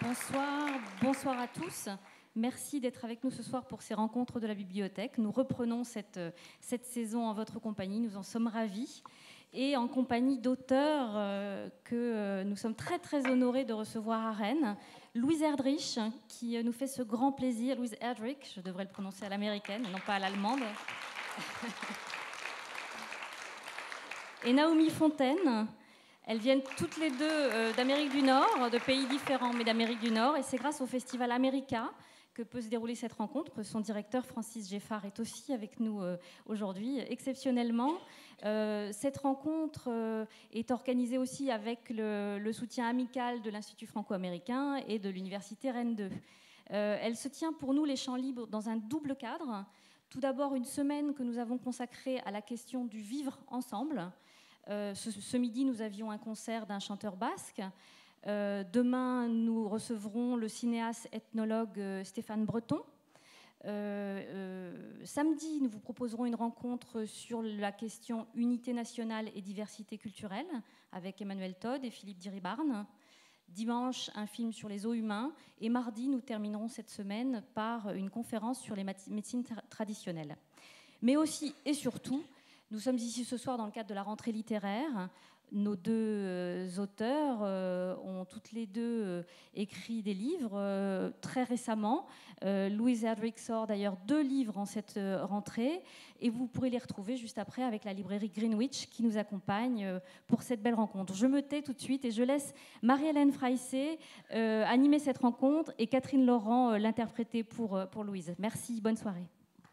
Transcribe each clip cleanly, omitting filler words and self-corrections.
Bonsoir, bonsoir à tous. Merci d'être avec nous ce soir pour ces rencontres de la bibliothèque. Nous reprenons cette saison en votre compagnie, nous en sommes ravis. Et en compagnie d'auteurs que nous sommes très très honorés de recevoir à Rennes. Louise Erdrich, qui nous fait ce grand plaisir. Louise Erdrich, je devrais le prononcer à l'américaine, non pas à l'allemande. Et Naomi Fontaine. Elles viennent toutes les deux d'Amérique du Nord, de pays différents, mais d'Amérique du Nord. Et c'est grâce au Festival America que peut se dérouler cette rencontre. Son directeur, Francis Geffard, est aussi avec nous aujourd'hui, exceptionnellement. Cette rencontre est organisée aussi avec le soutien amical de l'Institut franco-américain et de l'Université Rennes 2. Elle se tient pour nous, les Champs libres, dans un double cadre. Tout d'abord, une semaine que nous avons consacrée à la question du vivre ensemble. Ce midi, nous avions un concert d'un chanteur basque. Demain, nous recevrons le cinéaste ethnologue Stéphane Breton. Samedi, nous vous proposerons une rencontre sur la question unité nationale et diversité culturelle avec Emmanuel Todd et Philippe Diribarne. Dimanche, un film sur les os humains. Et mardi, nous terminerons cette semaine par une conférence sur les médecines traditionnelles. Mais aussi et surtout, nous sommes ici ce soir dans le cadre de la rentrée littéraire. Nos deux auteurs ont toutes les deux écrit des livres très récemment. Louise Erdrich sort d'ailleurs 2 livres en cette rentrée et vous pourrez les retrouver juste après avec la librairie Greenwich qui nous accompagne pour cette belle rencontre. Je me tais tout de suite et je laisse Marie-Hélène Freissé animer cette rencontre et Catherine Laurent l'interpréter pour Louise. Merci, bonne soirée.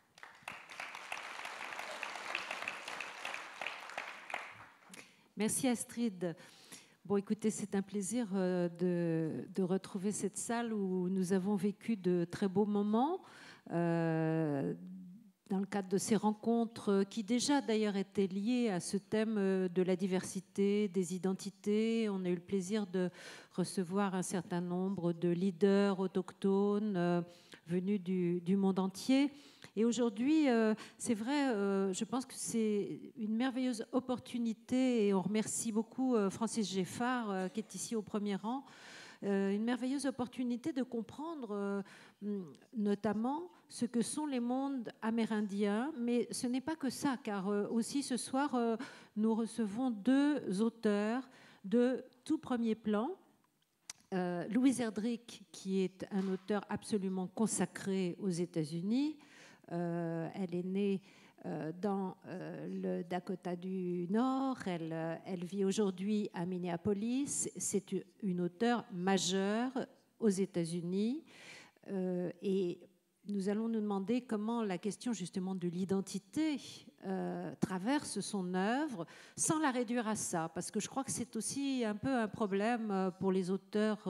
Merci Astrid. Bon, écoutez, c'est un plaisir de retrouver cette salle où nous avons vécu de très beaux moments dans le cadre de ces rencontres qui déjà d'ailleurs étaient liées à ce thème de la diversité, des identités. On a eu le plaisir de recevoir un certain nombre de leaders autochtones venus du monde entier. Et aujourd'hui, c'est vrai, je pense que c'est une merveilleuse opportunité et on remercie beaucoup Francis Geffard qui est ici au premier rang, une merveilleuse opportunité de comprendre notamment ce que sont les mondes amérindiens. Mais ce n'est pas que ça, car aussi ce soir, nous recevons 2 auteurs de tout premier plan. Louise Erdrich, qui est un auteur absolument consacré aux États-Unis. Elle est née dans le Dakota du Nord. Elle vit aujourd'hui à Minneapolis. C'est une auteure majeure aux États-Unis. Et nous allons nous demander comment la question justement de l'identité traverse son œuvre sans la réduire à ça, parce que je crois que c'est aussi un peu un problème pour les auteurs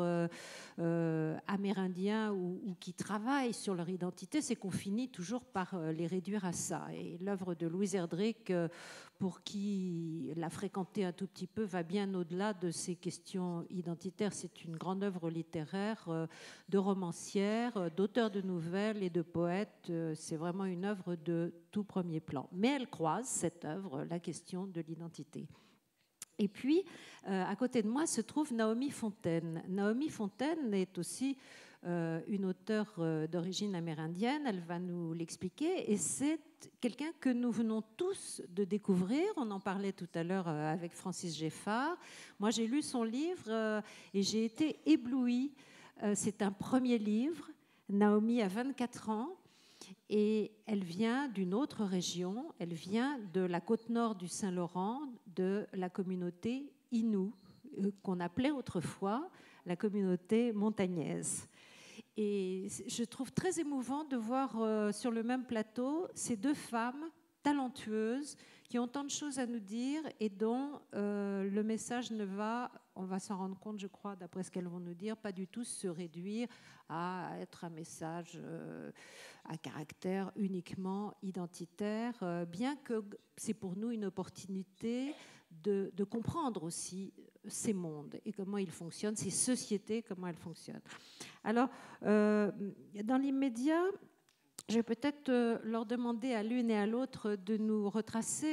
amérindiens ou qui travaillent sur leur identité, c'est qu'on finit toujours par les réduire à ça. Et l'œuvre de Louise Erdrich, pour qui l'a fréquenté un tout petit peu, va bien au-delà de ces questions identitaires. C'est une grande œuvre littéraire de romancière, d'auteur de nouvelles et de poète. C'est vraiment une œuvre de tout premier plan. Mais elle croise, cette œuvre, la question de l'identité. Et puis, à côté de moi se trouve Naomi Fontaine. Naomi Fontaine est aussi une auteure d'origine amérindienne, elle va nous l'expliquer, et c'est quelqu'un que nous venons tous de découvrir. On en parlait tout à l'heure avec Francis Geffard. Moi, j'ai lu son livre et j'ai été éblouie. C'est un premier livre. Naomi a 24 ans. Et elle vient d'une autre région, elle vient de la côte nord du Saint-Laurent, de la communauté Innu, qu'on appelait autrefois la communauté montagnaise. Et je trouve très émouvant de voir sur le même plateau ces 2 femmes talentueuses qui ont tant de choses à nous dire et dont le message ne va, on va s'en rendre compte, je crois, d'après ce qu'elles vont nous dire, pas du tout se réduire à être un message à caractère uniquement identitaire, bien que c'est pour nous une opportunité de comprendre aussi ces mondes et comment ils fonctionnent, ces sociétés, comment elles fonctionnent. Alors, dans l'immédiat, je vais peut-être leur demander à l'une et à l'autre de nous retracer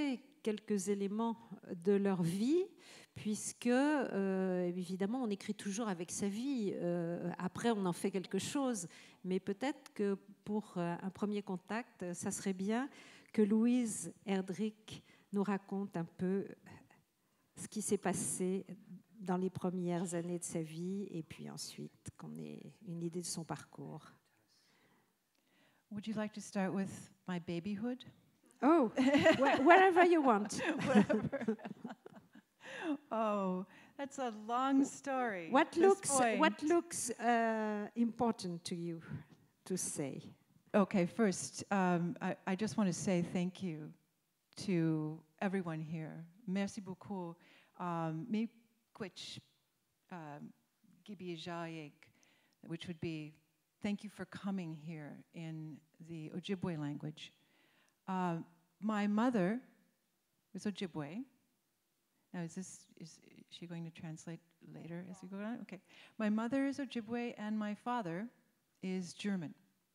quelques éléments de leur vie, puisque, évidemment, on écrit toujours avec sa vie. Après, on en fait quelque chose. Mais peut-être que pour un premier contact, ça serait bien que Louise Erdrich nous raconte un peu ce qui s'est passé dans les premières années de sa vie, et puis ensuite qu'on ait une idée de son parcours. Would you like to start with my babyhood? Oh, wherever you want. Whatever. Oh, that's a long story. What looks important to you to say? Okay, first, I just want to say thank you to everyone here. Merci beaucoup. Mi kwich gibi jayek, which would be thank you for coming here in the Ojibwe language. My mother is Ojibwe. Now, is she going to translate later as we go on? Okay. My mother is Ojibwe and my father is German.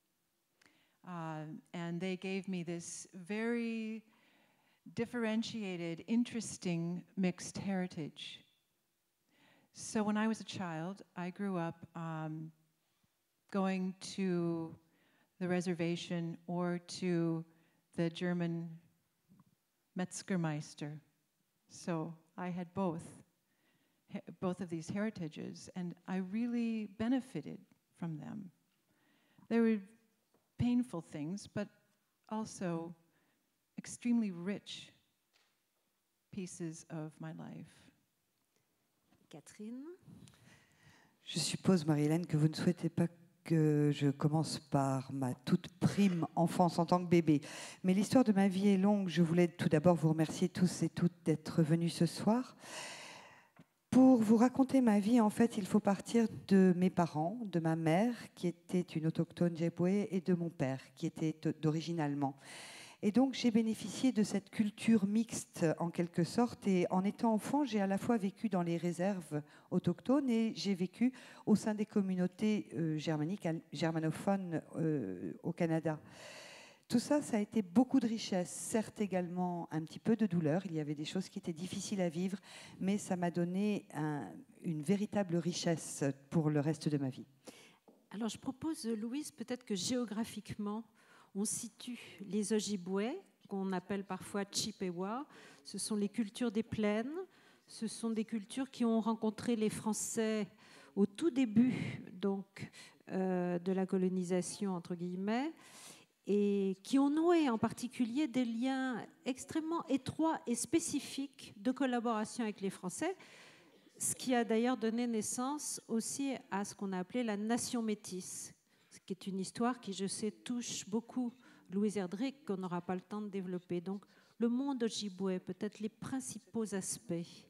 And they gave me this very differentiated, interesting, mixed heritage. So when I was a child, I grew up going to the reservation or to the German Metzgermeister. So I had both of these heritages, and I really benefited from them. They were painful things, but also extremely rich pieces of my life. Catherine? Je suppose, Marie-Hélène, que vous ne souhaitez pas que je commence par ma toute prime enfance en tant que bébé. Mais l'histoire de ma vie est longue. Je voulais tout d'abord vous remercier tous et toutes d'être venus ce soir. Pour vous raconter ma vie, en fait, il faut partir de mes parents, de ma mère, qui était une autochtone Ojibwe, et de mon père, qui était d'origine allemande. Et donc, j'ai bénéficié de cette culture mixte, en quelque sorte. Et en étant enfant, j'ai à la fois vécu dans les réserves autochtones et j'ai vécu au sein des communautés germanophones au Canada. Tout ça, ça a été beaucoup de richesse, certes également un petit peu de douleur. Il y avait des choses qui étaient difficiles à vivre, mais ça m'a donné une véritable richesse pour le reste de ma vie. Alors, je propose, Louise, peut-être que géographiquement, on situe les Ojibwe, qu'on appelle parfois Chippewa. Ce sont les cultures des plaines. Ce sont des cultures qui ont rencontré les Français au tout début donc, de la colonisation, entre guillemets, et qui ont noué en particulier des liens extrêmement étroits et spécifiques de collaboration avec les Français, ce qui a d'ailleurs donné naissance aussi à ce qu'on a appelé la nation métisse, ce qui est une histoire qui, je sais, touche beaucoup Louise Erdrich, qu'on n'aura pas le temps de développer. Donc, le monde Ojibwe, peut-être les principaux aspects.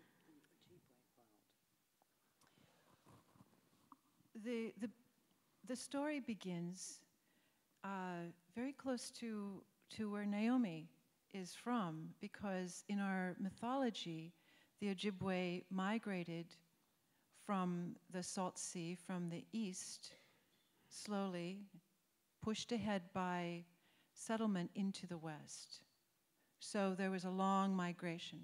The story begins very close to where Naomi is from, because in our mythology, the Ojibwe migrated from the Salt Sea, from the east, slowly, pushed ahead by settlement into the west. So there was a long migration.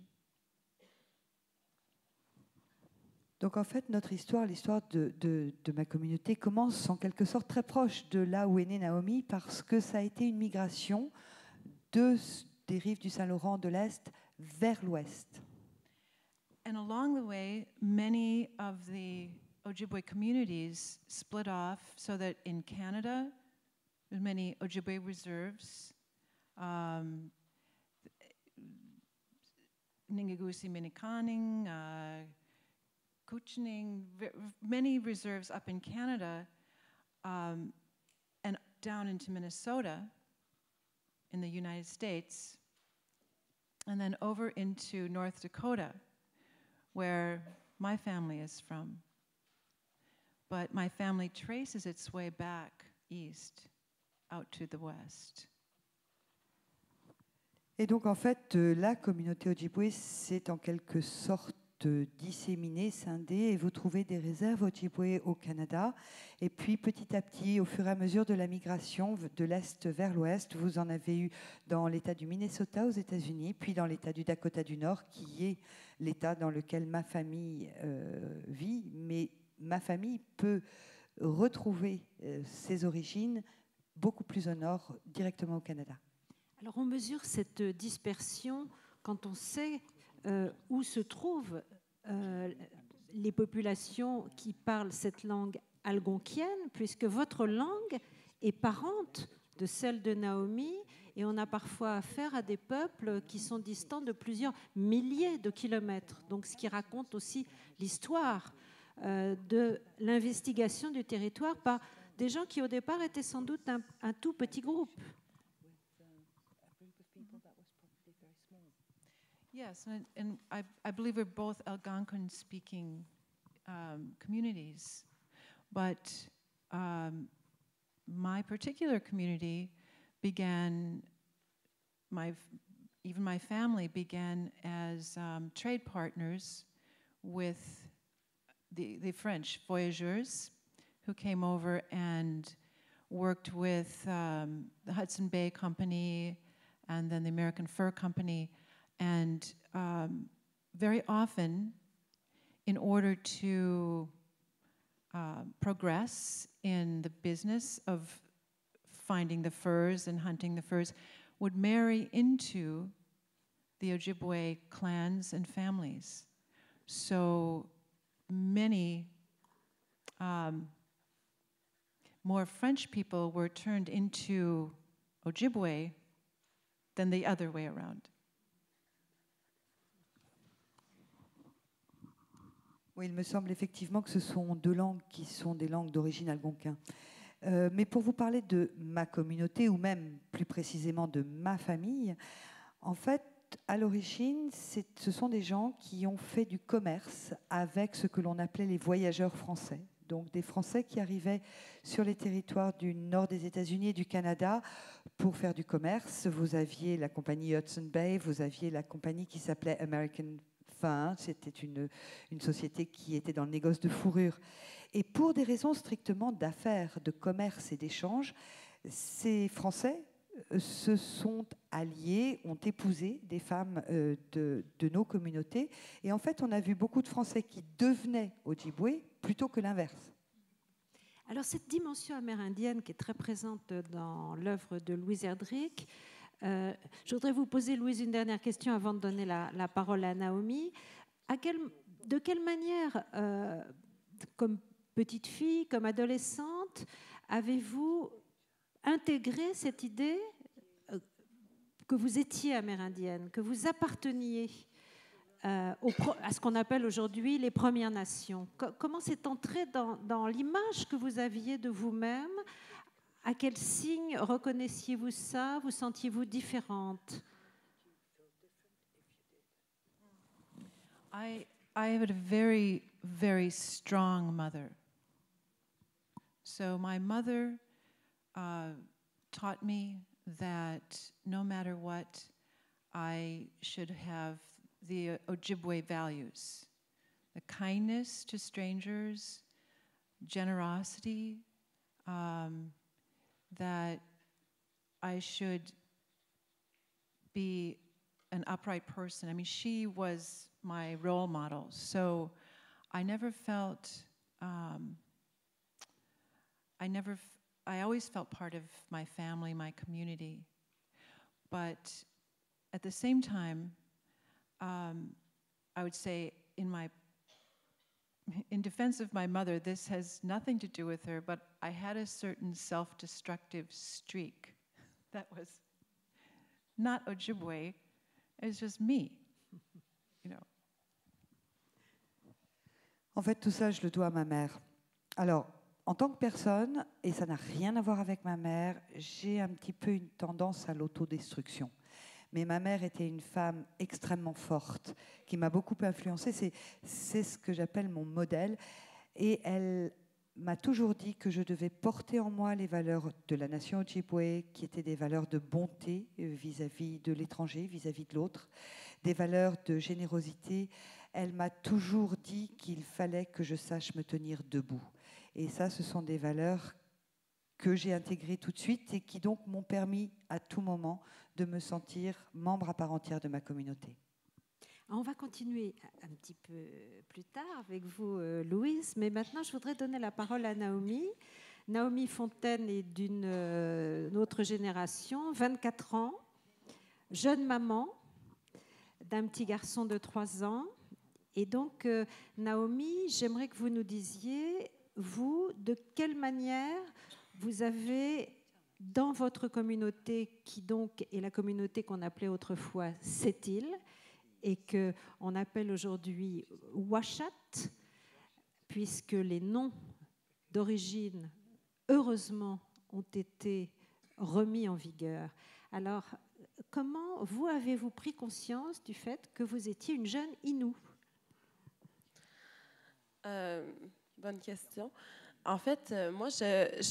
Donc en fait, notre histoire, l'histoire de ma communauté commence en quelque sorte très proche de là où est née Naomi, parce que ça a été une migration des rives du Saint-Laurent de l'Est vers l'Ouest. And along the way, many of the Ojibwe communities split off, so that in Canada, there's many Ojibwe reserves, Ningagusi Minikaning, Kuchning, many reserves up in Canada, and down into Minnesota in the United States, and then over into North Dakota, where my family is from. But my family traces its way back east, out to the west. Et donc en fait, la communauté Ojibwe, c'est en quelque sorte disséminés, scindés, et vous trouvez des réserves Ojibwe au Canada. Et puis petit à petit, au fur et à mesure de la migration de l'Est vers l'Ouest, vous en avez eu dans l'État du Minnesota aux États-Unis, puis dans l'État du Dakota du Nord, qui est l'État dans lequel ma famille vit. Mais ma famille peut retrouver ses origines beaucoup plus au nord, directement au Canada. Alors on mesure cette dispersion quand on sait où se trouvent les populations qui parlent cette langue algonquienne, puisque votre langue est parente de celle de Naomi, et on a parfois affaire à des peuples qui sont distants de plusieurs milliers de kilomètres. Donc, ce qui raconte aussi l'histoire de l'investigation du territoire par des gens qui, au départ, étaient sans doute un tout petit groupe. Yes, and I believe we're both Algonquin-speaking communities, but my particular community began, even my family began as trade partners with the French voyageurs who came over and worked with the Hudson Bay Company and then the American Fur Company. And very often, in order to progress in the business of finding the furs and hunting the furs, would marry into the Ojibwe clans and families. So many more French people were turned into Ojibwe than the other way around. Oui, il me semble effectivement que ce sont deux langues qui sont des langues d'origine algonquin. Mais pour vous parler de ma communauté, ou même plus précisément de ma famille, en fait, à l'origine, ce sont des gens qui ont fait du commerce avec ce que l'on appelait les voyageurs français. Donc des Français qui arrivaient sur les territoires du nord des États-Unis et du Canada pour faire du commerce. Vous aviez la compagnie Hudson Bay, vous aviez la compagnie qui s'appelait American Fur. C'était une société qui était dans le négoce de fourrure. Et pour des raisons strictement d'affaires, de commerce et d'échange, ces Français se sont alliés, ont épousé des femmes de nos communautés. Et en fait, on a vu beaucoup de Français qui devenaient Ojibwe plutôt que l'inverse. Alors, cette dimension amérindienne qui est très présente dans l'œuvre de Louise Erdrich, je voudrais vous poser, Louise, une dernière question avant de donner la parole à Naomi. De quelle manière, comme petite fille, comme adolescente, avez-vous intégré cette idée que vous étiez amérindienne, que vous apparteniez à ce qu'on appelle aujourd'hui les Premières Nations? Comment c'est entré dans l'image que vous aviez de vous-même? À quel signe reconnaissiez-vous ça? Vous sentiez-vous différente? I had a very, very strong mother. So my mother taught me that no matter what, I should have the Ojibwe values, the kindness to strangers, generosity, that I should be an upright person. I mean, she was my role model. So I never felt, I always felt part of my family, my community. But at the same time, I would say in defense of my mother, this has nothing to do with her, but I had a certain self-destructive streak that was not Ojibwe, it was just me, you know. En fait, tout ça, je le dois à ma mère. Alors, en tant que personne, et ça n'a rien à voir avec ma mère, j'ai un petit peu une tendance à l'autodestruction. Mais ma mère était une femme extrêmement forte, qui m'a beaucoup influencée. C'est ce que j'appelle mon modèle. Et elle m'a toujours dit que je devais porter en moi les valeurs de la nation Ojibwe, qui étaient des valeurs de bonté vis-à-vis de l'étranger, vis-à-vis de l'autre, des valeurs de générosité. elle m'a toujours dit qu'il fallait que je sache me tenir debout. Et ça, ce sont des valeurs que j'ai intégrées tout de suite et qui donc m'ont permis à tout moment de me sentir membre à part entière de ma communauté. On va continuer un petit peu plus tard avec vous, Louise, mais maintenant je voudrais donner la parole à Naomi. Naomi Fontaine est d'une autre génération, 24 ans, jeune maman d'un petit garçon de 3 ans. Et donc, Naomi, j'aimerais que vous nous disiez, vous, de quelle manière vous avez, dans votre communauté, qui donc est la communauté qu'on appelait autrefois Sept-Îles, et qu'on appelle aujourd'hui Uashat, puisque les noms d'origine, heureusement, ont été remis en vigueur. Alors, comment vous avez-vous pris conscience du fait que vous étiez une jeune Innu? Bonne question. En fait, moi, je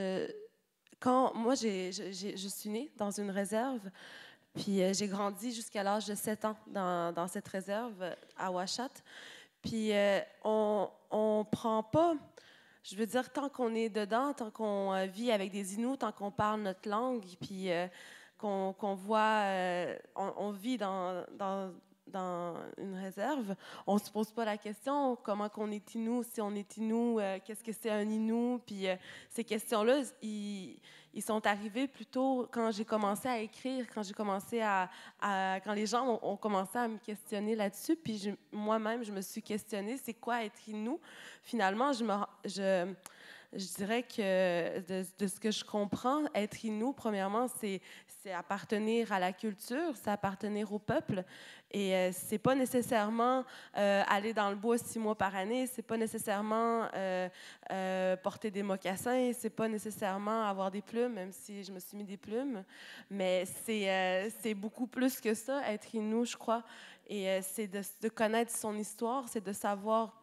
suis née dans une réserve. Puis j'ai grandi jusqu'à l'âge de 7 ans dans cette réserve à Uashat. Puis on ne prend pas, je veux dire, tant qu'on est dedans, tant qu'on vit avec des Inuits, tant qu'on parle notre langue, puis qu'on voit, on vit dans une réserve, on ne se pose pas la question comment qu'on est Innu, si on est Innu, qu'est-ce que c'est un Innu, puis ces questions-là, ils sont arrivés plutôt quand j'ai commencé à écrire, quand j'ai commencé quand les gens ont commencé à me questionner là-dessus, puis moi-même, je me suis questionnée, c'est quoi être Innu? Finalement, je dirais que de ce que je comprends, être Innu, premièrement, c'est appartenir à la culture, c'est appartenir au peuple. Et c'est pas nécessairement aller dans le bois 6 mois par année, c'est pas nécessairement porter des mocassins, c'est pas nécessairement avoir des plumes, même si je me suis mis des plumes. Mais c'est beaucoup plus que ça, être Innu, je crois. Et c'est de connaître son histoire, c'est de savoir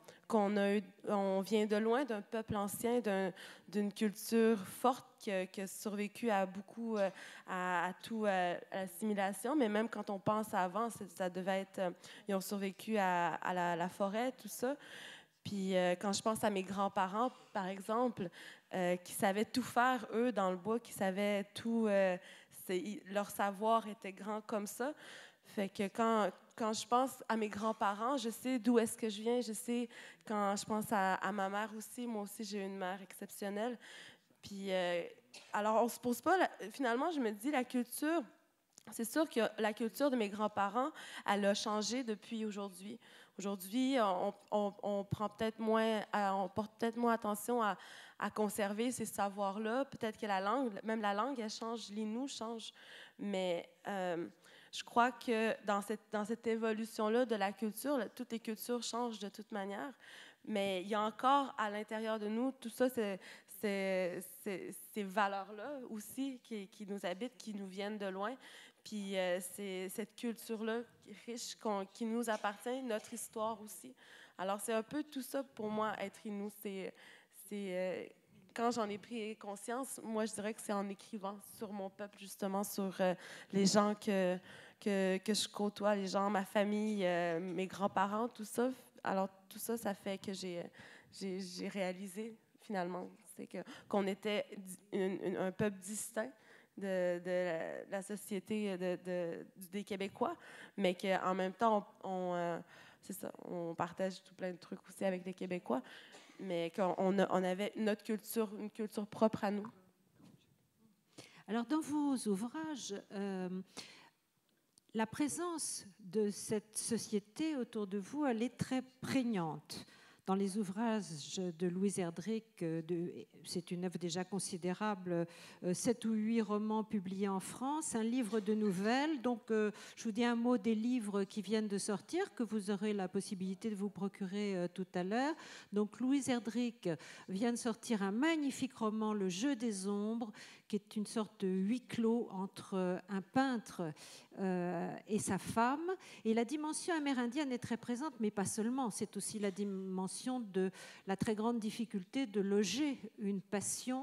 on vient de loin, d'un peuple ancien, d'une culture forte qui a survécu à beaucoup, à l'assimilation. Mais même quand on pense à avant, ça devait être... ils ont survécu à la forêt, tout ça. Puis quand je pense à mes grands-parents, par exemple, qui savaient tout faire, eux, dans le bois, qui savaient tout... leur savoir était grand comme ça. Fait que quand je pense à mes grands-parents, je sais d'où est-ce que je viens. Je sais, quand je pense à ma mère aussi, moi aussi, j'ai une mère exceptionnelle. Puis, alors, on ne se pose pas... Finalement, je me dis, la culture... C'est sûr que la culture de mes grands-parents, elle a changé depuis aujourd'hui. Aujourd'hui, on prend peut-être moins... on porte peut-être moins attention à conserver ces savoirs-là. Peut-être que même la langue, elle change. L'Innu change. Mais... je crois que dans cette évolution-là de la culture, toutes les cultures changent de toute manière, mais il y a encore à l'intérieur de nous tout ça, ces valeurs-là aussi qui nous habitent, qui nous viennent de loin. Puis c'est cette culture-là riche qui nous appartient, notre histoire aussi. Alors c'est un peu tout ça pour moi, être Innu. Quand j'en ai pris conscience, moi, je dirais que c'est en écrivant sur mon peuple, justement, sur les gens que je côtoie, les gens, ma famille, mes grands-parents, tout ça. Alors, tout ça, ça fait que j'ai réalisé, finalement, qu'on était un peuple distinct de la société des Québécois, mais qu'en même temps, c'est ça, on partage tout plein de trucs aussi avec les Québécois, mais qu'on avait une culture propre à nous. Alors, dans vos ouvrages, la présence de cette société autour de vous, elle est très prégnante. Dans les ouvrages de Louise Erdrich, c'est une œuvre déjà considérable, 7 ou 8 romans publiés en France, un livre de nouvelles. Donc, je vous dis un mot des livres qui viennent de sortir, que vous aurez la possibilité de vous procurer tout à l'heure. Donc, Louise Erdrich vient de sortir un magnifique roman, Le jeu des ombres, qui est une sorte de huis clos entre un peintre et sa femme. Et la dimension amérindienne est très présente, mais pas seulement. C'est aussi la dimension de la très grande difficulté de loger une passion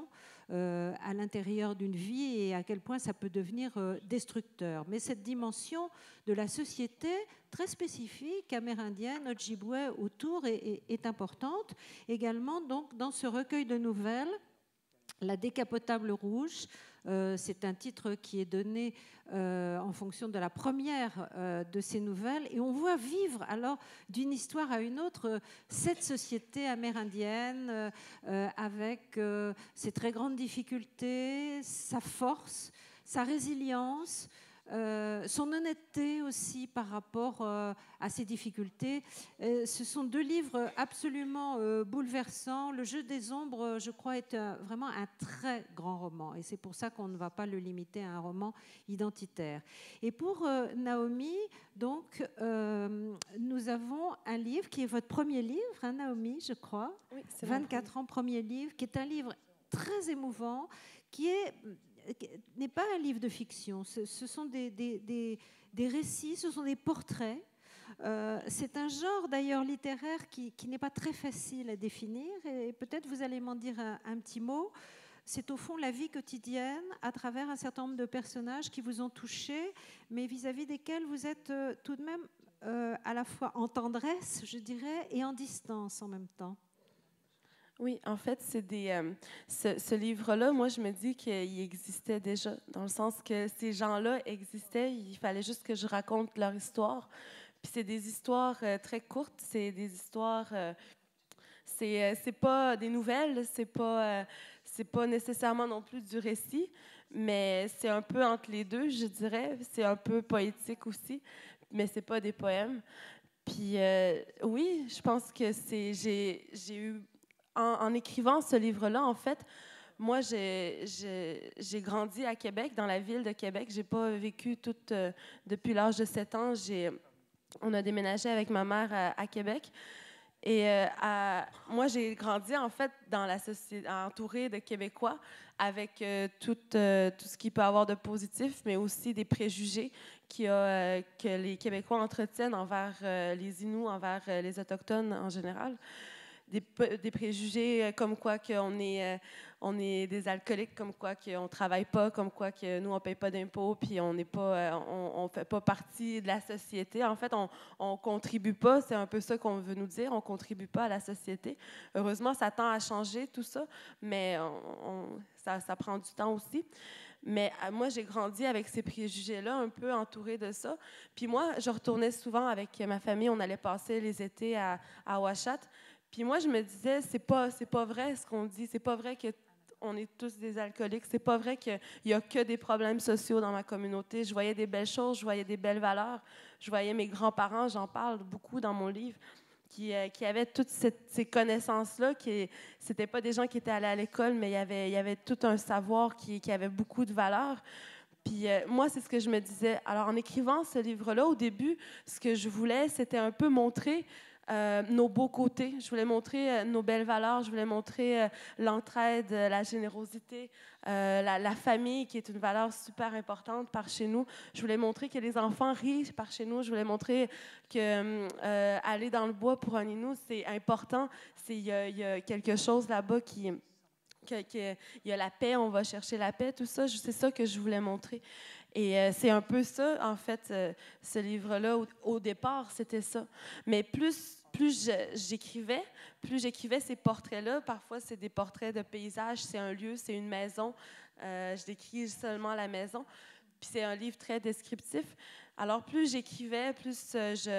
à l'intérieur d'une vie et à quel point ça peut devenir destructeur. Mais cette dimension de la société très spécifique, amérindienne, Ojibwe, autour, est importante. Également, donc, dans ce recueil de nouvelles, La décapotable rouge, c'est un titre qui est donné en fonction de la première de ces nouvelles. Et on voit vivre, alors, d'une histoire à une autre, cette société amérindienne avec ses très grandes difficultés, sa force, sa résilience, son honnêteté aussi par rapport à ses difficultés. Ce sont deux livres absolument bouleversants. Le jeu des ombres, je crois, est vraiment un très grand roman. Et c'est pour ça qu'on ne va pas le limiter à un roman identitaire. Et pour Naomi, donc, nous avons un livre qui est votre premier livre, hein, Naomi, je crois. Oui, c'est 24 ans, premier livre, qui est un livre très émouvant, qui n'est pas un livre de fiction. Ce sont des récits, ce sont des portraits. C'est un genre d'ailleurs littéraire qui n'est pas très facile à définir, et peut-être vous allez m'en dire un petit mot. C'est au fond la vie quotidienne à travers un certain nombre de personnages qui vous ont touché, mais vis-à-vis desquels vous êtes tout de même à la fois en tendresse, je dirais, et en distance en même temps. Oui, en fait, c'est ce livre-là, moi, je me dis qu'il existait déjà, dans le sens que ces gens-là existaient, il fallait juste que je raconte leur histoire. Puis c'est des histoires très courtes, c'est des histoires... c'est pas des nouvelles, c'est pas nécessairement non plus du récit, mais c'est un peu entre les deux, je dirais. C'est un peu poétique aussi, mais c'est pas des poèmes. Puis oui, je pense que j'ai eu... En écrivant ce livre-là, en fait, moi, j'ai grandi à Québec, dans la ville de Québec. Je n'ai pas vécu depuis l'âge de 7 ans. On a déménagé avec ma mère à Québec. Et moi, j'ai grandi, en fait, dans la société, entourée de Québécois, avec tout ce qu'il peut avoir de positif, mais aussi des préjugés que les Québécois entretiennent envers les Inuits, envers les Autochtones en général. Des préjugés comme quoi qu'on est des alcooliques, comme quoi qu'on ne travaille pas, comme quoi que nous, on ne paye pas d'impôts, puis on ne fait pas partie de la société. En fait, on ne contribue pas, c'est un peu ça qu'on veut nous dire, on ne contribue pas à la société. Heureusement, ça tend à changer tout ça, mais ça prend du temps aussi. Mais moi, j'ai grandi avec ces préjugés-là, un peu entourée de ça. Puis moi, je retournais souvent avec ma famille, on allait passer les étés à Ouachita. Puis moi, je me disais, c'est pas vrai ce qu'on dit. C'est pas vrai qu'on est tous des alcooliques. C'est pas vrai qu'il y a que des problèmes sociaux dans ma communauté. Je voyais des belles choses, je voyais des belles valeurs. Je voyais mes grands-parents, j'en parle beaucoup dans mon livre, qui avaient toutes ces connaissances-là. C'était pas des gens qui étaient allés à l'école, mais il y avait tout un savoir qui avait beaucoup de valeur. Puis moi, c'est ce que je me disais. Alors, en écrivant ce livre-là, au début, ce que je voulais, c'était un peu montrer nos beaux côtés. Je voulais montrer nos belles valeurs. Je voulais montrer l'entraide, la générosité, la famille, qui est une valeur super importante par chez nous. Je voulais montrer que les enfants rient par chez nous. Je voulais montrer que aller dans le bois pour un Innu, c'est important. Il y a quelque chose là-bas il y a la paix, on va chercher la paix, tout ça. C'est ça que je voulais montrer. Et c'est un peu ça, en fait, ce livre-là. Au départ, c'était ça. Mais plus j'écrivais ces portraits-là. Parfois, c'est des portraits de paysages, c'est un lieu, c'est une maison. Je décris seulement la maison. Puis c'est un livre très descriptif. Alors, plus j'écrivais, plus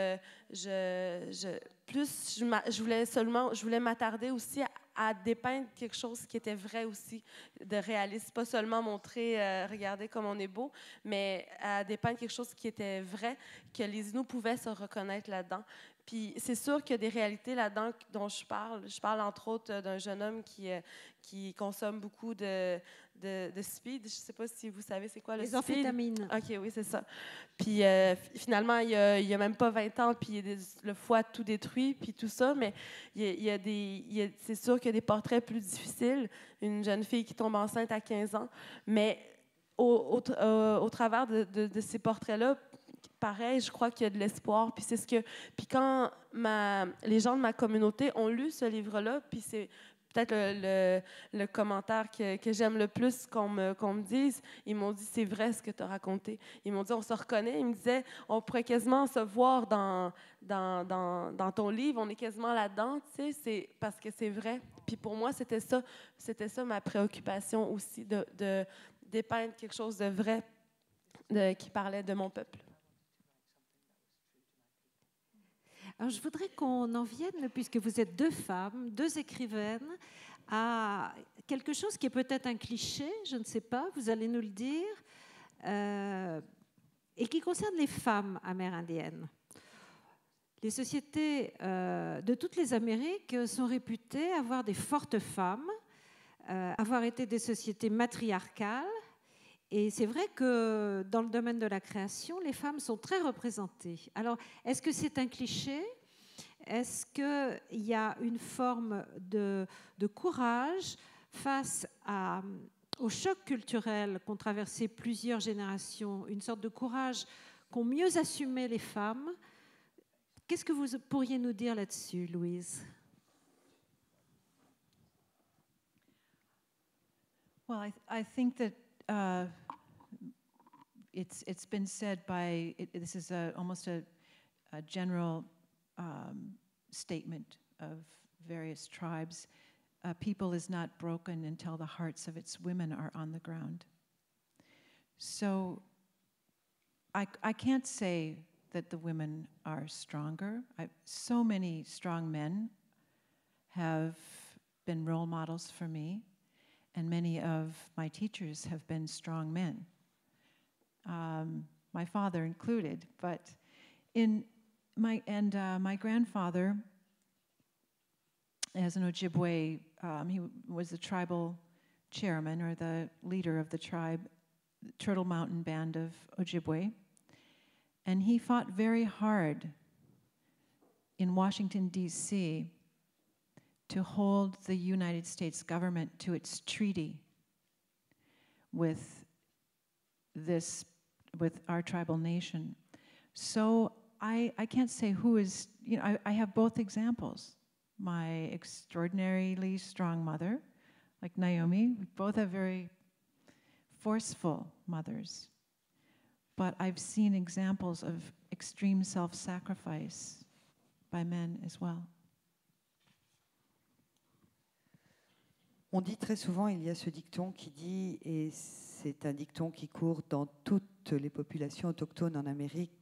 je voulais m'attarder aussi à dépeindre quelque chose qui était vrai aussi, de réaliste. Pas seulement montrer, regardez comme on est beau, mais à dépeindre quelque chose qui était vrai, que les Inuits pouvaient se reconnaître là-dedans. Puis c'est sûr qu'il y a des réalités là-dedans dont je parle. Je parle entre autres d'un jeune homme qui consomme beaucoup de speed. Je ne sais pas si vous savez c'est quoi le speed. Les amphétamines. OK, oui, c'est ça. Puis finalement, il y a même pas 20 ans, puis le foie tout détruit, puis tout ça. Mais c'est sûr qu'il y a des portraits plus difficiles. Une jeune fille qui tombe enceinte à 15 ans. Mais au travers de ces portraits-là, pareil, je crois qu'il y a de l'espoir. Puis quand les gens de ma communauté ont lu ce livre-là, puis peut-être le commentaire que j'aime le plus qu'on me dise. Ils m'ont dit, c'est vrai ce que tu as raconté. Ils m'ont dit, on se reconnaît. Ils me disaient, on pourrait quasiment se voir dans ton livre. On est quasiment là-dedans, tu sais, c'est parce que c'est vrai. Puis pour moi, c'était ça ma préoccupation aussi, de dépeindre quelque chose de vrai qui parlait de mon peuple. Alors, je voudrais qu'on en vienne, puisque vous êtes deux femmes, deux écrivaines, à quelque chose qui est peut-être un cliché, je ne sais pas, vous allez nous le dire, et qui concerne les femmes amérindiennes. Les sociétés de toutes les Amériques sont réputées avoir des fortes femmes, avoir été des sociétés matriarcales. Et c'est vrai que dans le domaine de la création, les femmes sont très représentées. Alors, est-ce que c'est un cliché? Est-ce qu'il y a une forme de courage face au choc culturel qu'ont traversé plusieurs générations, une sorte de courage qu'ont mieux assumé les femmes? Qu'est-ce que vous pourriez nous dire là-dessus, Louise? Well, I think that it's been said by, this is almost a general statement of various tribes. People is not broken until the hearts of its women are on the ground. So I can't say that the women are stronger. So many strong men have been role models for me, and many of my teachers have been strong men, my father included. But my grandfather, as an Ojibwe, he was the tribal chairman or the leader of the tribe, Turtle Mountain Band of Ojibwe. And he fought very hard in Washington, D.C., to hold the United States government to its treaty with our tribal nation. So I can't say who is, I have both examples. My extraordinarily strong mother, like Naomi, we both have very forceful mothers. But I've seen examples of extreme self-sacrifice by men as well. On dit très souvent, il y a ce dicton qui dit, et c'est un dicton qui court dans toutes les populations autochtones en Amérique,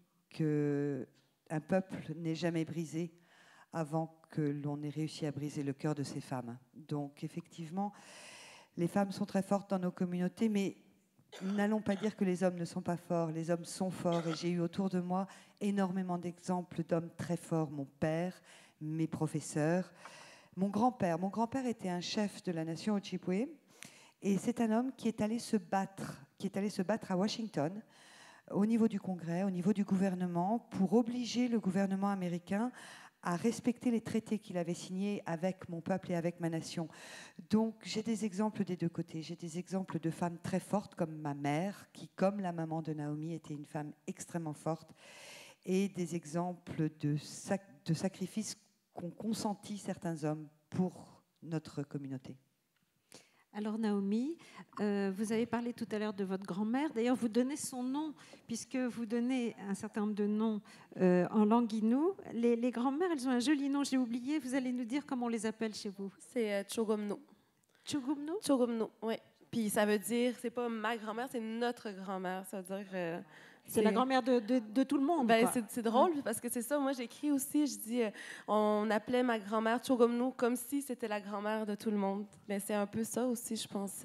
qu'un peuple n'est jamais brisé avant que l'on ait réussi à briser le cœur de ses femmes. Donc effectivement, les femmes sont très fortes dans nos communautés, mais n'allons pas dire que les hommes ne sont pas forts. Les hommes sont forts, et j'ai eu autour de moi énormément d'exemples d'hommes très forts. Mon père, mes professeurs, mon grand-père était un chef de la nation Ojibwe, et c'est un homme qui est allé se battre à Washington, au niveau du Congrès, au niveau du gouvernement, pour obliger le gouvernement américain à respecter les traités qu'il avait signés avec mon peuple et avec ma nation. Donc j'ai des exemples des deux côtés. J'ai des exemples de femmes très fortes, comme ma mère, qui, comme la maman de Naomi, était une femme extrêmement forte, et des exemples de sacrifices qu'ont consenti certains hommes pour notre communauté. Alors Naomi, vous avez parlé tout à l'heure de votre grand-mère. D'ailleurs, vous donnez son nom, puisque vous donnez un certain nombre de noms en langue innu. Les grand-mères, elles ont un joli nom, j'ai oublié. Vous allez nous dire comment on les appelle chez vous. C'est Chogomno. Chogomno? Chogomno, oui. Puis ça veut dire, c'est pas ma grand-mère, c'est notre grand-mère. Ça veut dire... c'est la grand-mère de tout le monde. Ben, c'est drôle parce que c'est ça. Moi, j'écris aussi, je dis, on appelait ma grand-mère Chogomno comme si c'était la grand-mère de tout le monde. Mais c'est un peu ça aussi, je pense.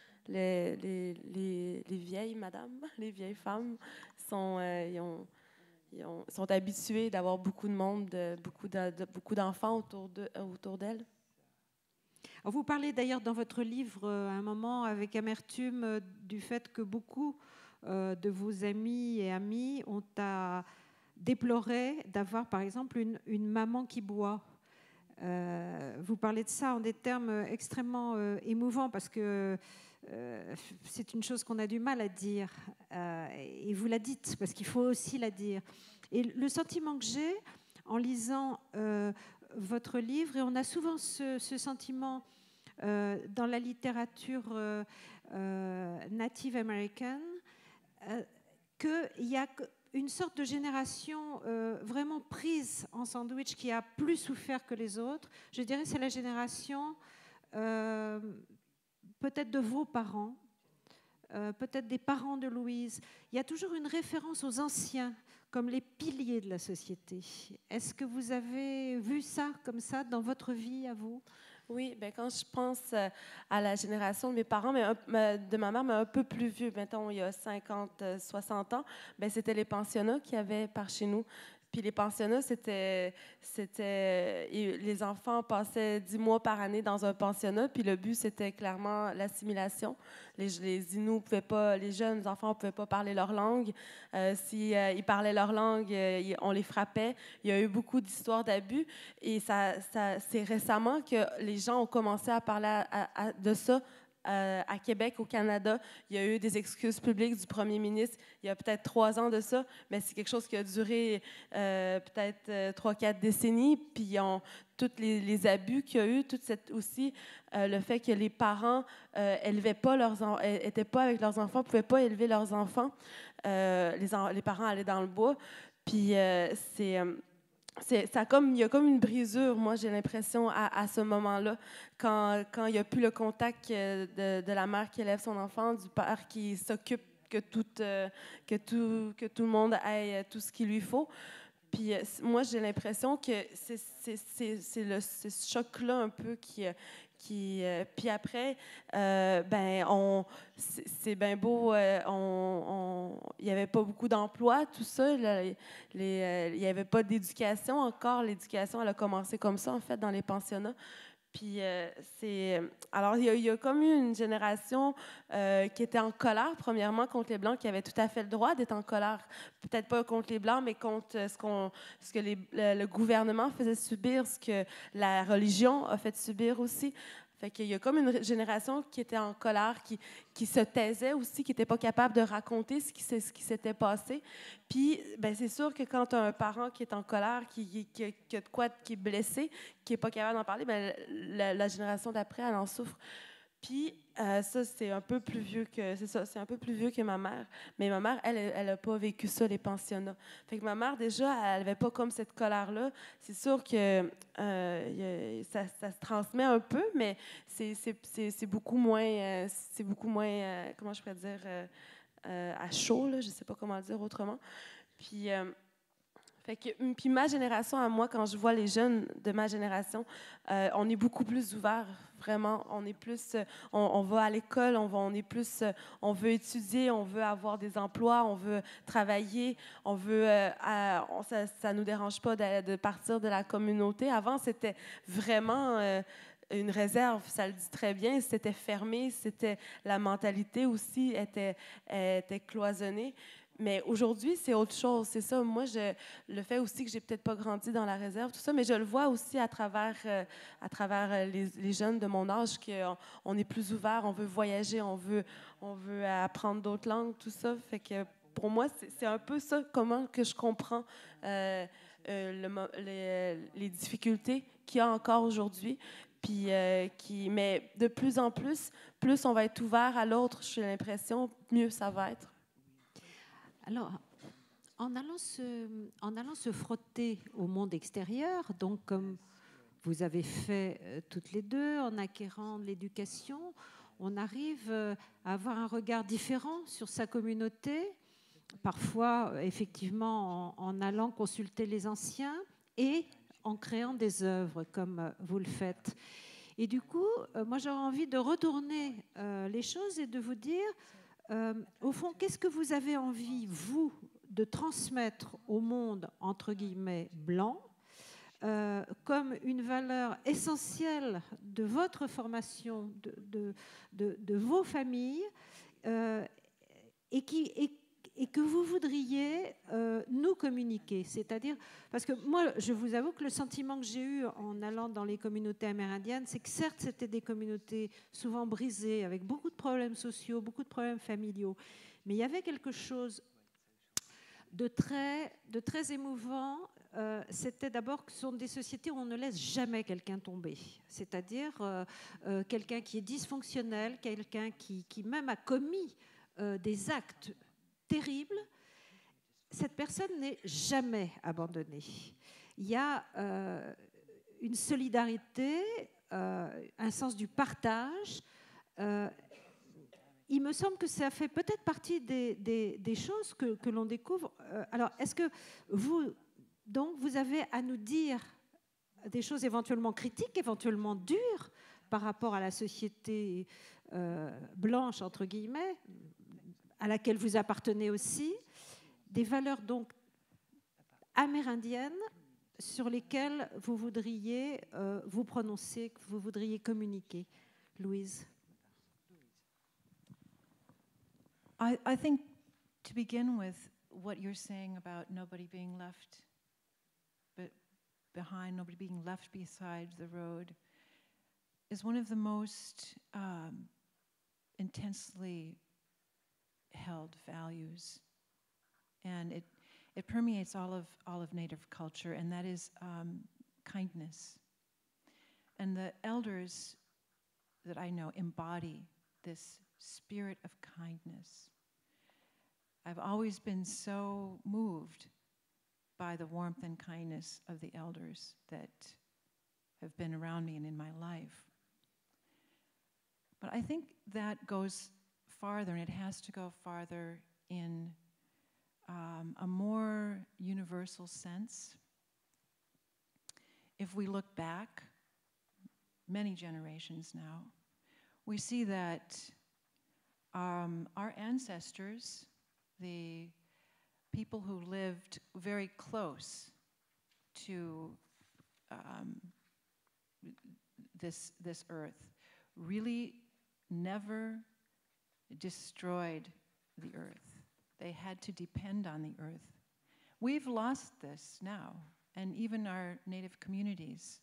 Les vieilles madames, les vieilles femmes sont habituées d'avoir beaucoup de monde, beaucoup d'enfants autour d'elles. Vous parlez d'ailleurs dans votre livre, à un moment, avec amertume, du fait que beaucoup de vos amis et amis ont à déplorer d'avoir, par exemple, une maman qui boit. Vous parlez de ça en des termes extrêmement émouvants, parce que c'est une chose qu'on a du mal à dire. Et vous la dites, parce qu'il faut aussi la dire. Et le sentiment que j'ai en lisant votre livre, et on a souvent ce sentiment dans la littérature native américaine, qu'il y a une sorte de génération vraiment prise en sandwich qui a plus souffert que les autres. Je dirais que c'est la génération peut-être de vos parents, peut-être des parents de Louise. Il y a toujours une référence aux anciens comme les piliers de la société. Est-ce que vous avez vu ça comme ça dans votre vie à vous? Oui, ben quand je pense à la génération de mes parents, de ma mère, mais un peu plus vieux, mettons, il y a 50, 60 ans, ben c'était les pensionnats qu'il y avait par chez nous. Puis les pensionnats, les enfants passaient 10 mois par année dans un pensionnat, puis le but, c'était clairement l'assimilation. Les Inuits pouvaient pas, les jeunes enfants ne pouvaient pas parler leur langue. S'ils parlaient leur langue, on les frappait. Il y a eu beaucoup d'histoires d'abus, et c'est récemment que les gens ont commencé à parler de ça. À Québec, au Canada, il y a eu des excuses publiques du premier ministre il y a peut-être 3 ans de ça, mais c'est quelque chose qui a duré peut-être 3-4 décennies. Puis tous les abus qu'il y a eu, aussi le fait que les parents n'étaient pas avec leurs enfants, ne pouvaient pas élever leurs enfants. Les parents allaient dans le bois. Puis il y a comme une brisure, moi, j'ai l'impression, à ce moment-là, quand il n'y a plus le contact de la mère qui élève son enfant, du père qui s'occupe que tout le monde ait tout ce qu'il lui faut. Puis moi, j'ai l'impression que c'est ce choc-là un peu puis après, c'est bien beau, il n'y avait pas beaucoup d'emplois, tout ça. Il n'y avait pas d'éducation encore. L'éducation, elle a commencé comme ça, en fait, dans les pensionnats. Puis alors, il y a comme eu une génération qui était en colère, premièrement, contre les Blancs, qui avait tout à fait le droit d'être en colère. Peut-être pas contre les Blancs, mais contre ce que le gouvernement faisait subir, ce que la religion a fait subir aussi. Fait qu'il y a comme une génération qui était en colère, qui se taisait aussi, qui n'était pas capable de raconter ce qui s'était passé. Puis, ben, c'est sûr que quand tu as un parent qui est en colère, qui a de quoi, qui est blessé, qui n'est pas capable d'en parler, ben, la génération d'après, elle en souffre. Puis, ça, c'est un peu plus vieux que ma mère. Mais ma mère, elle n'a pas vécu ça, les pensionnats. Fait que ma mère, déjà, elle n'avait pas comme cette colère-là. C'est sûr que ça se transmet un peu, mais c'est beaucoup moins, comment je pourrais dire, à chaud, là, je ne sais pas comment le dire autrement. Puis... puis ma génération, à moi, quand je vois les jeunes de ma génération, on est beaucoup plus ouverts, vraiment. On est plus, on va à l'école, on veut étudier, on veut avoir des emplois, on veut travailler, ça nous dérange pas de partir de la communauté. Avant, c'était vraiment une réserve, ça le dit très bien. C'était fermé, la mentalité aussi était cloisonnée. Mais aujourd'hui, c'est autre chose. C'est ça. Moi, le fait aussi que j'ai peut-être pas grandi dans la réserve, tout ça, mais je le vois aussi à travers les jeunes de mon âge qu'on est plus ouvert, on veut voyager, on veut apprendre d'autres langues, tout ça. Fait que pour moi, c'est un peu ça, comment que je comprends les difficultés qu'il y a encore aujourd'hui. Puis, mais de plus en plus on va être ouvert à l'autre, j'ai l'impression, mieux ça va être. Alors, en allant se frotter au monde extérieur, donc comme vous avez fait toutes les deux, en acquérant l'éducation, on arrive à avoir un regard différent sur sa communauté, parfois effectivement en allant consulter les anciens et en créant des œuvres comme vous le faites. Et du coup, moi j'aurais envie de retourner les choses et de vous dire... au fond, qu'est-ce que vous avez envie, vous, de transmettre au monde, entre guillemets, blanc, comme une valeur essentielle de votre formation, de vos familles, et que vous voudriez nous communiquer. C'est-à-dire, parce que moi, je vous avoue que le sentiment que j'ai eu en allant dans les communautés amérindiennes, c'est que certes, c'était des communautés souvent brisées, avec beaucoup de problèmes sociaux, beaucoup de problèmes familiaux, mais il y avait quelque chose de très émouvant c'était d'abord que ce sont des sociétés où on ne laisse jamais quelqu'un tomber. C'est-à-dire quelqu'un qui est dysfonctionnel, quelqu'un qui même a commis des actes terribles. Cette personne n'est jamais abandonnée. Il y a une solidarité, un sens du partage. Il me semble que ça fait peut-être partie des choses que l'on découvre. Alors, est-ce que vous avez à nous dire des choses éventuellement critiques, éventuellement dures par rapport à la société blanche, entre guillemets, à laquelle vous appartenez aussi, des valeurs donc amérindiennes sur lesquelles vous voudriez vous prononcer, que vous voudriez communiquer. Louise. I think to begin with, what you're saying about nobody being left behind, nobody being left beside the road, is one of the most intensely held values. And it permeates all of Native culture, and that is kindness. And the elders that I know embody this spirit of kindness. I've always been so moved by the warmth and kindness of the elders that have been around me and in my life. But I think that goes farther, and it has to go farther in a more universal sense. If we look back many generations now, we see that our ancestors, the people who lived very close to this earth, really never destroyed the earth. They had to depend on the earth. We've lost this now, and even our Native communities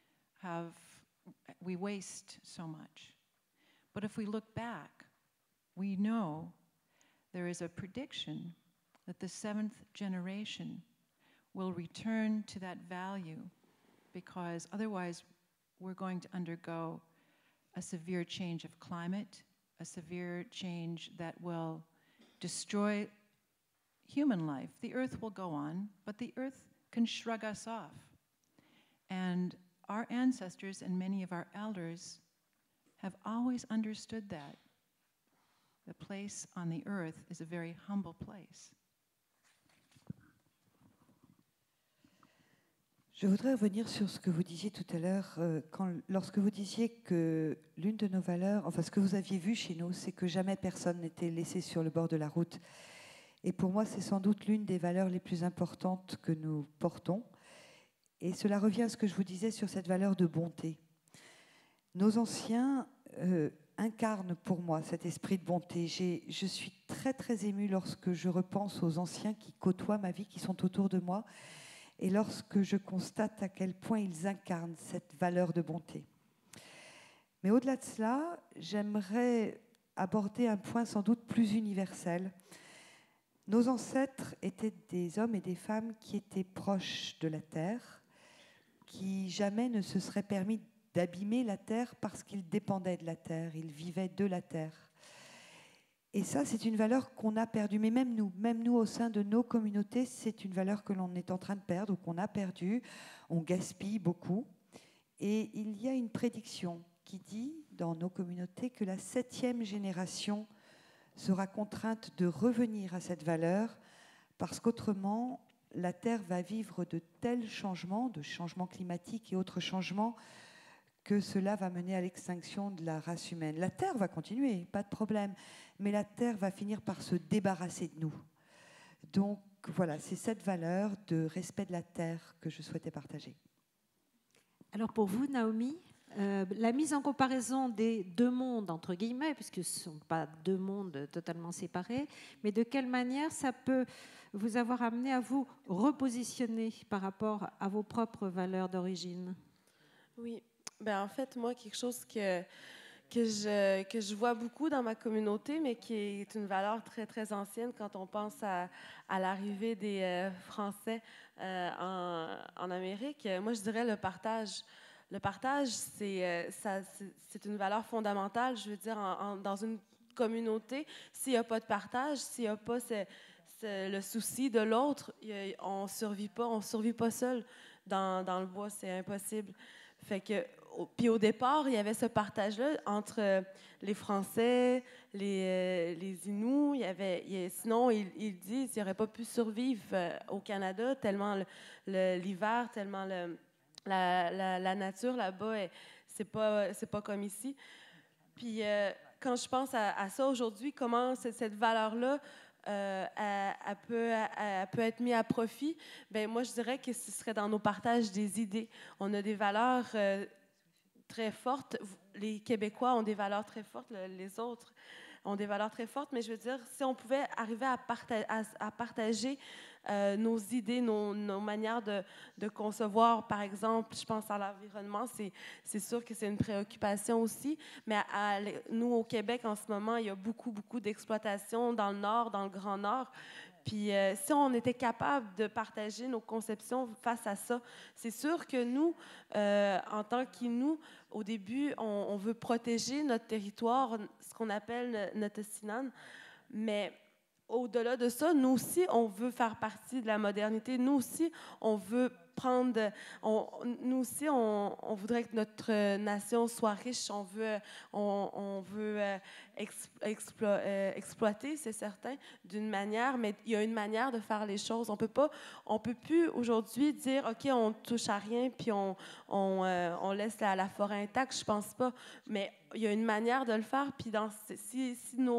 we waste so much. But if we look back, we know there is a prediction that the 7th generation will return to that value, because otherwise we're going to undergo a severe change of climate, a severe change that will destroy human life. The earth will go on, but the earth can shrug us off. And our ancestors and many of our elders have always understood that. The place on the earth is a very humble place. Je voudrais revenir sur ce que vous disiez tout à l'heure, lorsque vous disiez que l'une de nos valeurs, enfin ce que vous aviez vu chez nous, c'est que jamais personne n'était laissé sur le bord de la route. Et pour moi, c'est sans doute l'une des valeurs les plus importantes que nous portons. Et cela revient à ce que je vous disais sur cette valeur de bonté. Nos anciens incarnent pour moi cet esprit de bonté. Je suis très très émue lorsque je repense aux anciens qui côtoient ma vie, qui sont autour de moi, et lorsque je constate à quel point ils incarnent cette valeur de bonté. Mais au-delà de cela, j'aimerais aborder un point sans doute plus universel. Nos ancêtres étaient des hommes et des femmes qui étaient proches de la terre, qui jamais ne se seraient permis d'abîmer la terre parce qu'ils dépendaient de la terre, ils vivaient de la terre. Et ça, c'est une valeur qu'on a perdue. Mais même nous au sein de nos communautés, c'est une valeur que l'on est en train de perdre ou qu'on a perdue. On gaspille beaucoup. Et il y a une prédiction qui dit dans nos communautés que la 7e génération sera contrainte de revenir à cette valeur parce qu'autrement, la Terre va vivre de tels changements, de changements climatiques et autres changements, que cela va mener à l'extinction de la race humaine. La Terre va continuer, pas de problème, mais la Terre va finir par se débarrasser de nous. Donc voilà, c'est cette valeur de respect de la Terre que je souhaitais partager. Alors pour vous, Naomi, la mise en comparaison des deux mondes, entre guillemets, puisque ce ne sont pas deux mondes totalement séparés, mais de quelle manière ça peut vous avoir amené à vous repositionner par rapport à vos propres valeurs d'origine? Oui. Ben, en fait, moi, quelque chose que que je vois beaucoup dans ma communauté, mais qui est une valeur très, très ancienne quand on pense à l'arrivée des Français en Amérique. Moi, je dirais le partage. Le partage, c'est une valeur fondamentale. Je veux dire, dans une communauté, s'il n'y a pas de partage, s'il n'y a pas le souci de l'autre, on ne survit pas seul dans le bois, c'est impossible. Fait que, puis au départ, il y avait ce partage-là entre les Français, les Inuits. Sinon, ils disent qu'ils n'auraient pas pu survivre au Canada tellement l'hiver, tellement la nature là-bas, c'est pas comme ici. Puis quand je pense à ça aujourd'hui, comment cette valeur-là elle peut être mise à profit, bien, moi, je dirais que ce serait dans nos partages des idées. On a des valeurs très fortes. Les Québécois ont des valeurs très fortes, les autres ont des valeurs très fortes, mais je veux dire, si on pouvait arriver à partager nos idées, nos manières de concevoir, par exemple, je pense à l'environnement, c'est sûr que c'est une préoccupation aussi, mais nous, au Québec, en ce moment, il y a beaucoup, beaucoup d'exploitation dans le Nord, dans le Grand Nord. Puis si on était capable de partager nos conceptions face à ça, c'est sûr que nous, en tant qu'Inuits, au début, on veut protéger notre territoire, ce qu'on appelle notre Sinan, mais au-delà de ça, nous aussi, on veut faire partie de la modernité. Nous aussi, on veut nous aussi, on voudrait que notre nation soit riche. On veut exploiter, c'est certain, d'une manière, mais il y a une manière de faire les choses. On peut plus aujourd'hui dire, OK, on touche à rien, puis on laisse la forêt intacte. Je pense pas. Mais il y a une manière de le faire. Puis si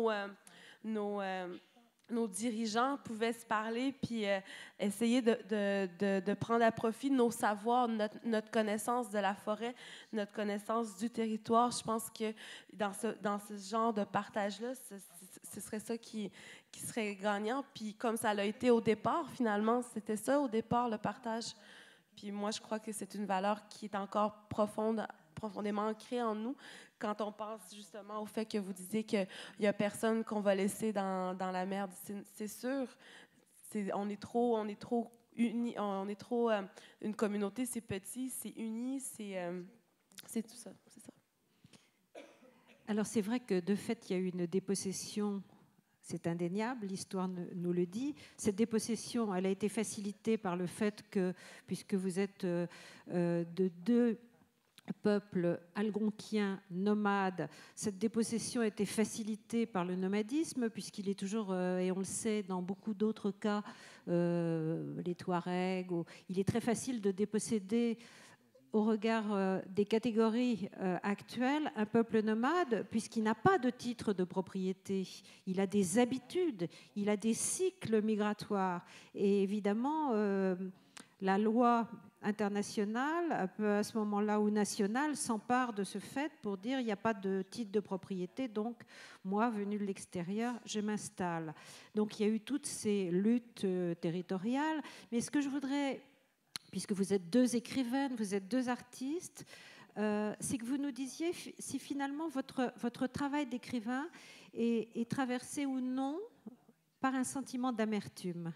nos dirigeants pouvaient se parler puis essayer de prendre à profit nos savoirs, notre connaissance de la forêt, notre connaissance du territoire. Je pense que dans ce genre de partage-là, ce serait ça qui serait gagnant. Puis comme ça l'a été au départ, finalement, c'était ça au départ, le partage. Puis moi, je crois que c'est une valeur qui est encore profondément ancrée en nous quand on pense justement au fait que vous disiez qu'il n'y a personne qu'on va laisser dans la merde. C'est sûr, on est trop unis, on est trop une communauté, c'est petit, c'est uni, c'est tout ça, c'est ça. Alors c'est vrai que de fait, il y a eu une dépossession. C'est indéniable, l'histoire nous le dit. Cette dépossession, elle a été facilitée par le fait que, puisque vous êtes de deux peuples algonquiens nomades, cette dépossession a été facilitée par le nomadisme, puisqu'il est toujours, et on le sait dans beaucoup d'autres cas, les Touaregs, il est très facile de déposséder au regard des catégories actuelles, un peuple nomade, puisqu'il n'a pas de titre de propriété, il a des habitudes, il a des cycles migratoires. Et évidemment, la loi internationale, un peu à ce moment-là, ou nationale, s'empare de ce fait pour dire il n'y a pas de titre de propriété, donc moi, venu de l'extérieur, je m'installe. Donc il y a eu toutes ces luttes territoriales. Mais ce que je voudrais, puisque vous êtes deux écrivaines, vous êtes deux artistes, c'est que vous nous disiez si finalement votre travail d'écrivain est traversé ou non par un sentiment d'amertume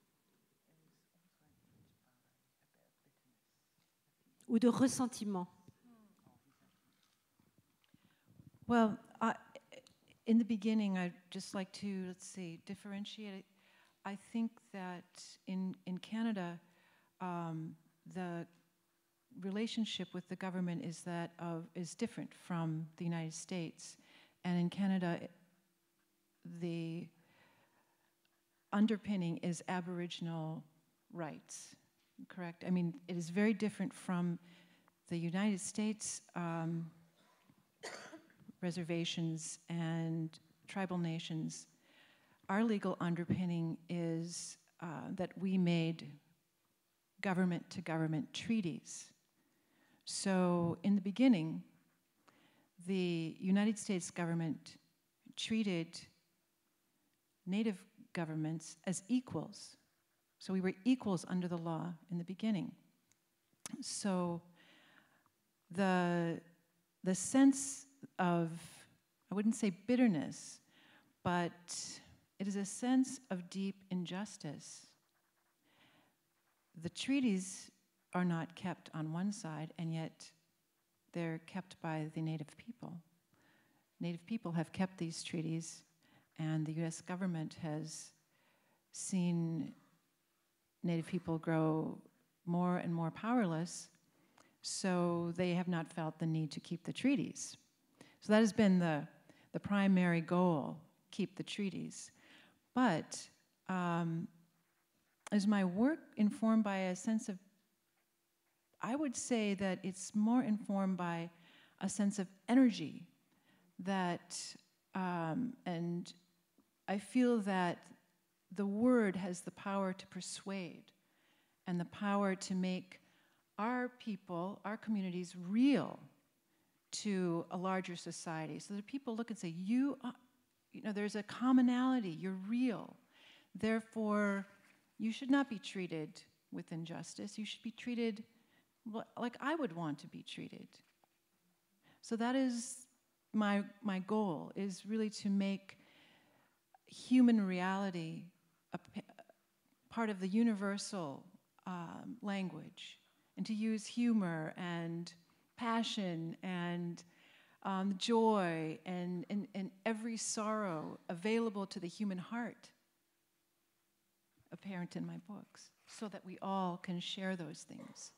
ou de ressentiment. Well, in the beginning, I'd just like to, differentiate. I think that in Canada, the relationship with the government is different from the United States. And in Canada, the underpinning is Aboriginal rights, correct? I mean, it is very different from the United States reservations and tribal nations. Our legal underpinning is that we made government-to-government treaties. So in the beginning, the United States government treated Native governments as equals. So we were equals under the law in the beginning. So the sense of, I wouldn't say bitterness, but it is a sense of deep injustice. The treaties are not kept on one side, and yet they're kept by the Native people. Native people have kept these treaties, and the US government has seen Native people grow more and more powerless, so they have not felt the need to keep the treaties. So that has been the primary goal, keep the treaties. But is my work informed by a sense of, I would say that it's more informed by a sense of energy that, and I feel that the word has the power to persuade and the power to make our people, our communities, real to a larger society. So that people look and say, you know, there's a commonality, you're real. Therefore, you should not be treated with injustice. You should be treated like I would want to be treated. So that is my goal, is really to make human reality a part of the universal language, and to use humor and passion and joy and every sorrow available to the human heart apparent in my books, so that we all can share those things.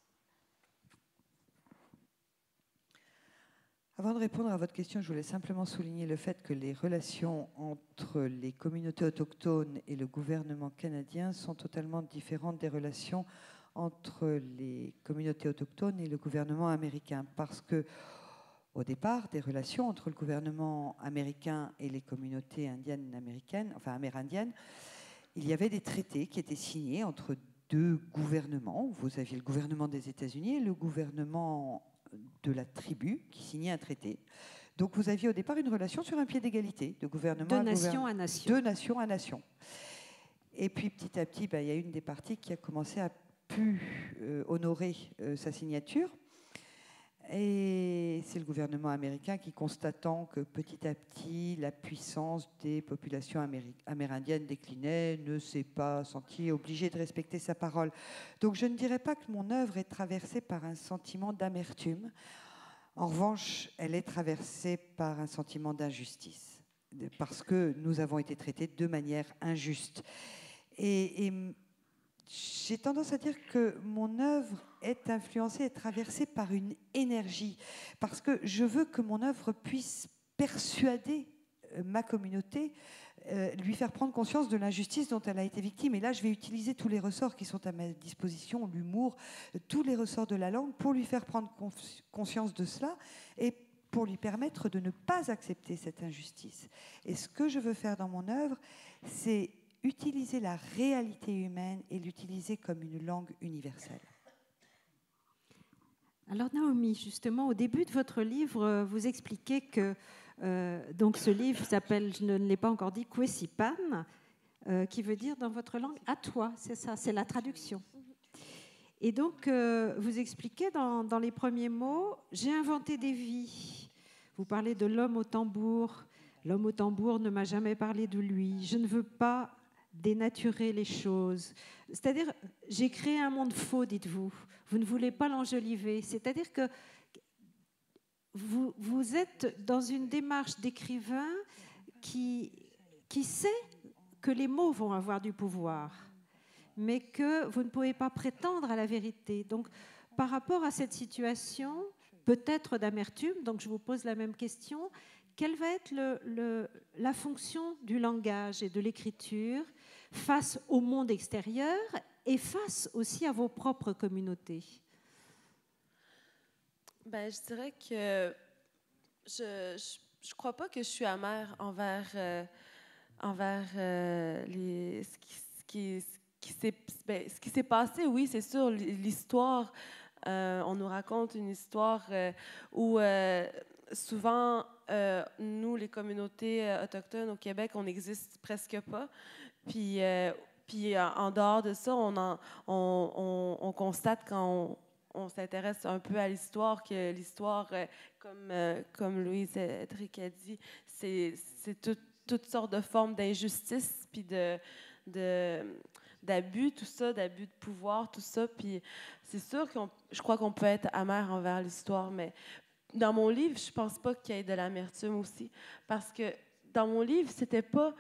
Avant de répondre à votre question, je voulais simplement souligner le fait que les relations entre les communautés autochtones et le gouvernement canadien sont totalement différentes des relations entre les communautés autochtones et le gouvernement américain. Parce que, au départ, des relations entre le gouvernement américain et les communautés indiennes américaines, enfin amérindiennes, il y avait des traités qui étaient signés entre deux gouvernements. Vous aviez le gouvernement des États-Unis et le gouvernement de la tribu qui signait un traité. Donc vous aviez au départ une relation sur un pied d'égalité, de gouvernement de nation à nation. De nation à nation. Et puis petit à petit, il y a une des parties qui a commencé à plus honorer sa signature. Et c'est le gouvernement américain qui, constatant que petit à petit la puissance des populations amérindiennes déclinait, ne s'est pas senti obligé de respecter sa parole. Donc je ne dirais pas que mon œuvre est traversée par un sentiment d'amertume. En revanche, elle est traversée par un sentiment d'injustice, parce que nous avons été traités de manière injuste. Et j'ai tendance à dire que mon œuvre est influencée et traversée par une énergie, parce que je veux que mon œuvre puisse persuader ma communauté, lui faire prendre conscience de l'injustice dont elle a été victime. Et là, je vais utiliser tous les ressorts qui sont à ma disposition, l'humour, tous les ressorts de la langue, pour lui faire prendre conscience de cela et pour lui permettre de ne pas accepter cette injustice. Et ce que je veux faire dans mon œuvre, c'est utiliser la réalité humaine et l'utiliser comme une langue universelle. Alors Naomi, justement, au début de votre livre, vous expliquez que donc ce livre s'appelle, je ne l'ai pas encore dit, Kwesipan, qui veut dire dans votre langue « à toi », c'est ça, c'est la traduction. Et donc, vous expliquez dans les premiers mots « j'ai inventé des vies ». Vous parlez de l'homme au tambour. L'homme au tambour ne m'a jamais parlé de lui. Je ne veux pas dénaturer les choses. C'est-à-dire, j'ai créé un monde faux, dites-vous. Vous ne voulez pas l'enjoliver. C'est-à-dire que vous êtes dans une démarche d'écrivain qui sait que les mots vont avoir du pouvoir, mais que vous ne pouvez pas prétendre à la vérité. Donc, par rapport à cette situation, peut-être d'amertume, donc je vous pose la même question, quelle va être la fonction du langage et de l'écriture face au monde extérieur et face aussi à vos propres communautés? Ben, je dirais que je crois pas que je suis amère envers ce qui s'est passé. Oui, c'est sûr, l'histoire, on nous raconte une histoire où souvent, nous, les communautés autochtones au Québec, on n'existe presque pas. Puis en dehors de ça, on constate quand on s'intéresse un peu à l'histoire, que l'histoire, comme Louise Edric a dit, c'est toutes sortes de formes d'injustice, puis d'abus, tout ça, d'abus de pouvoir, tout ça. Puis c'est sûr je crois qu'on peut être amer envers l'histoire, mais dans mon livre, je pense pas qu'il y ait de l'amertume aussi, parce que dans mon livre, c'était pas...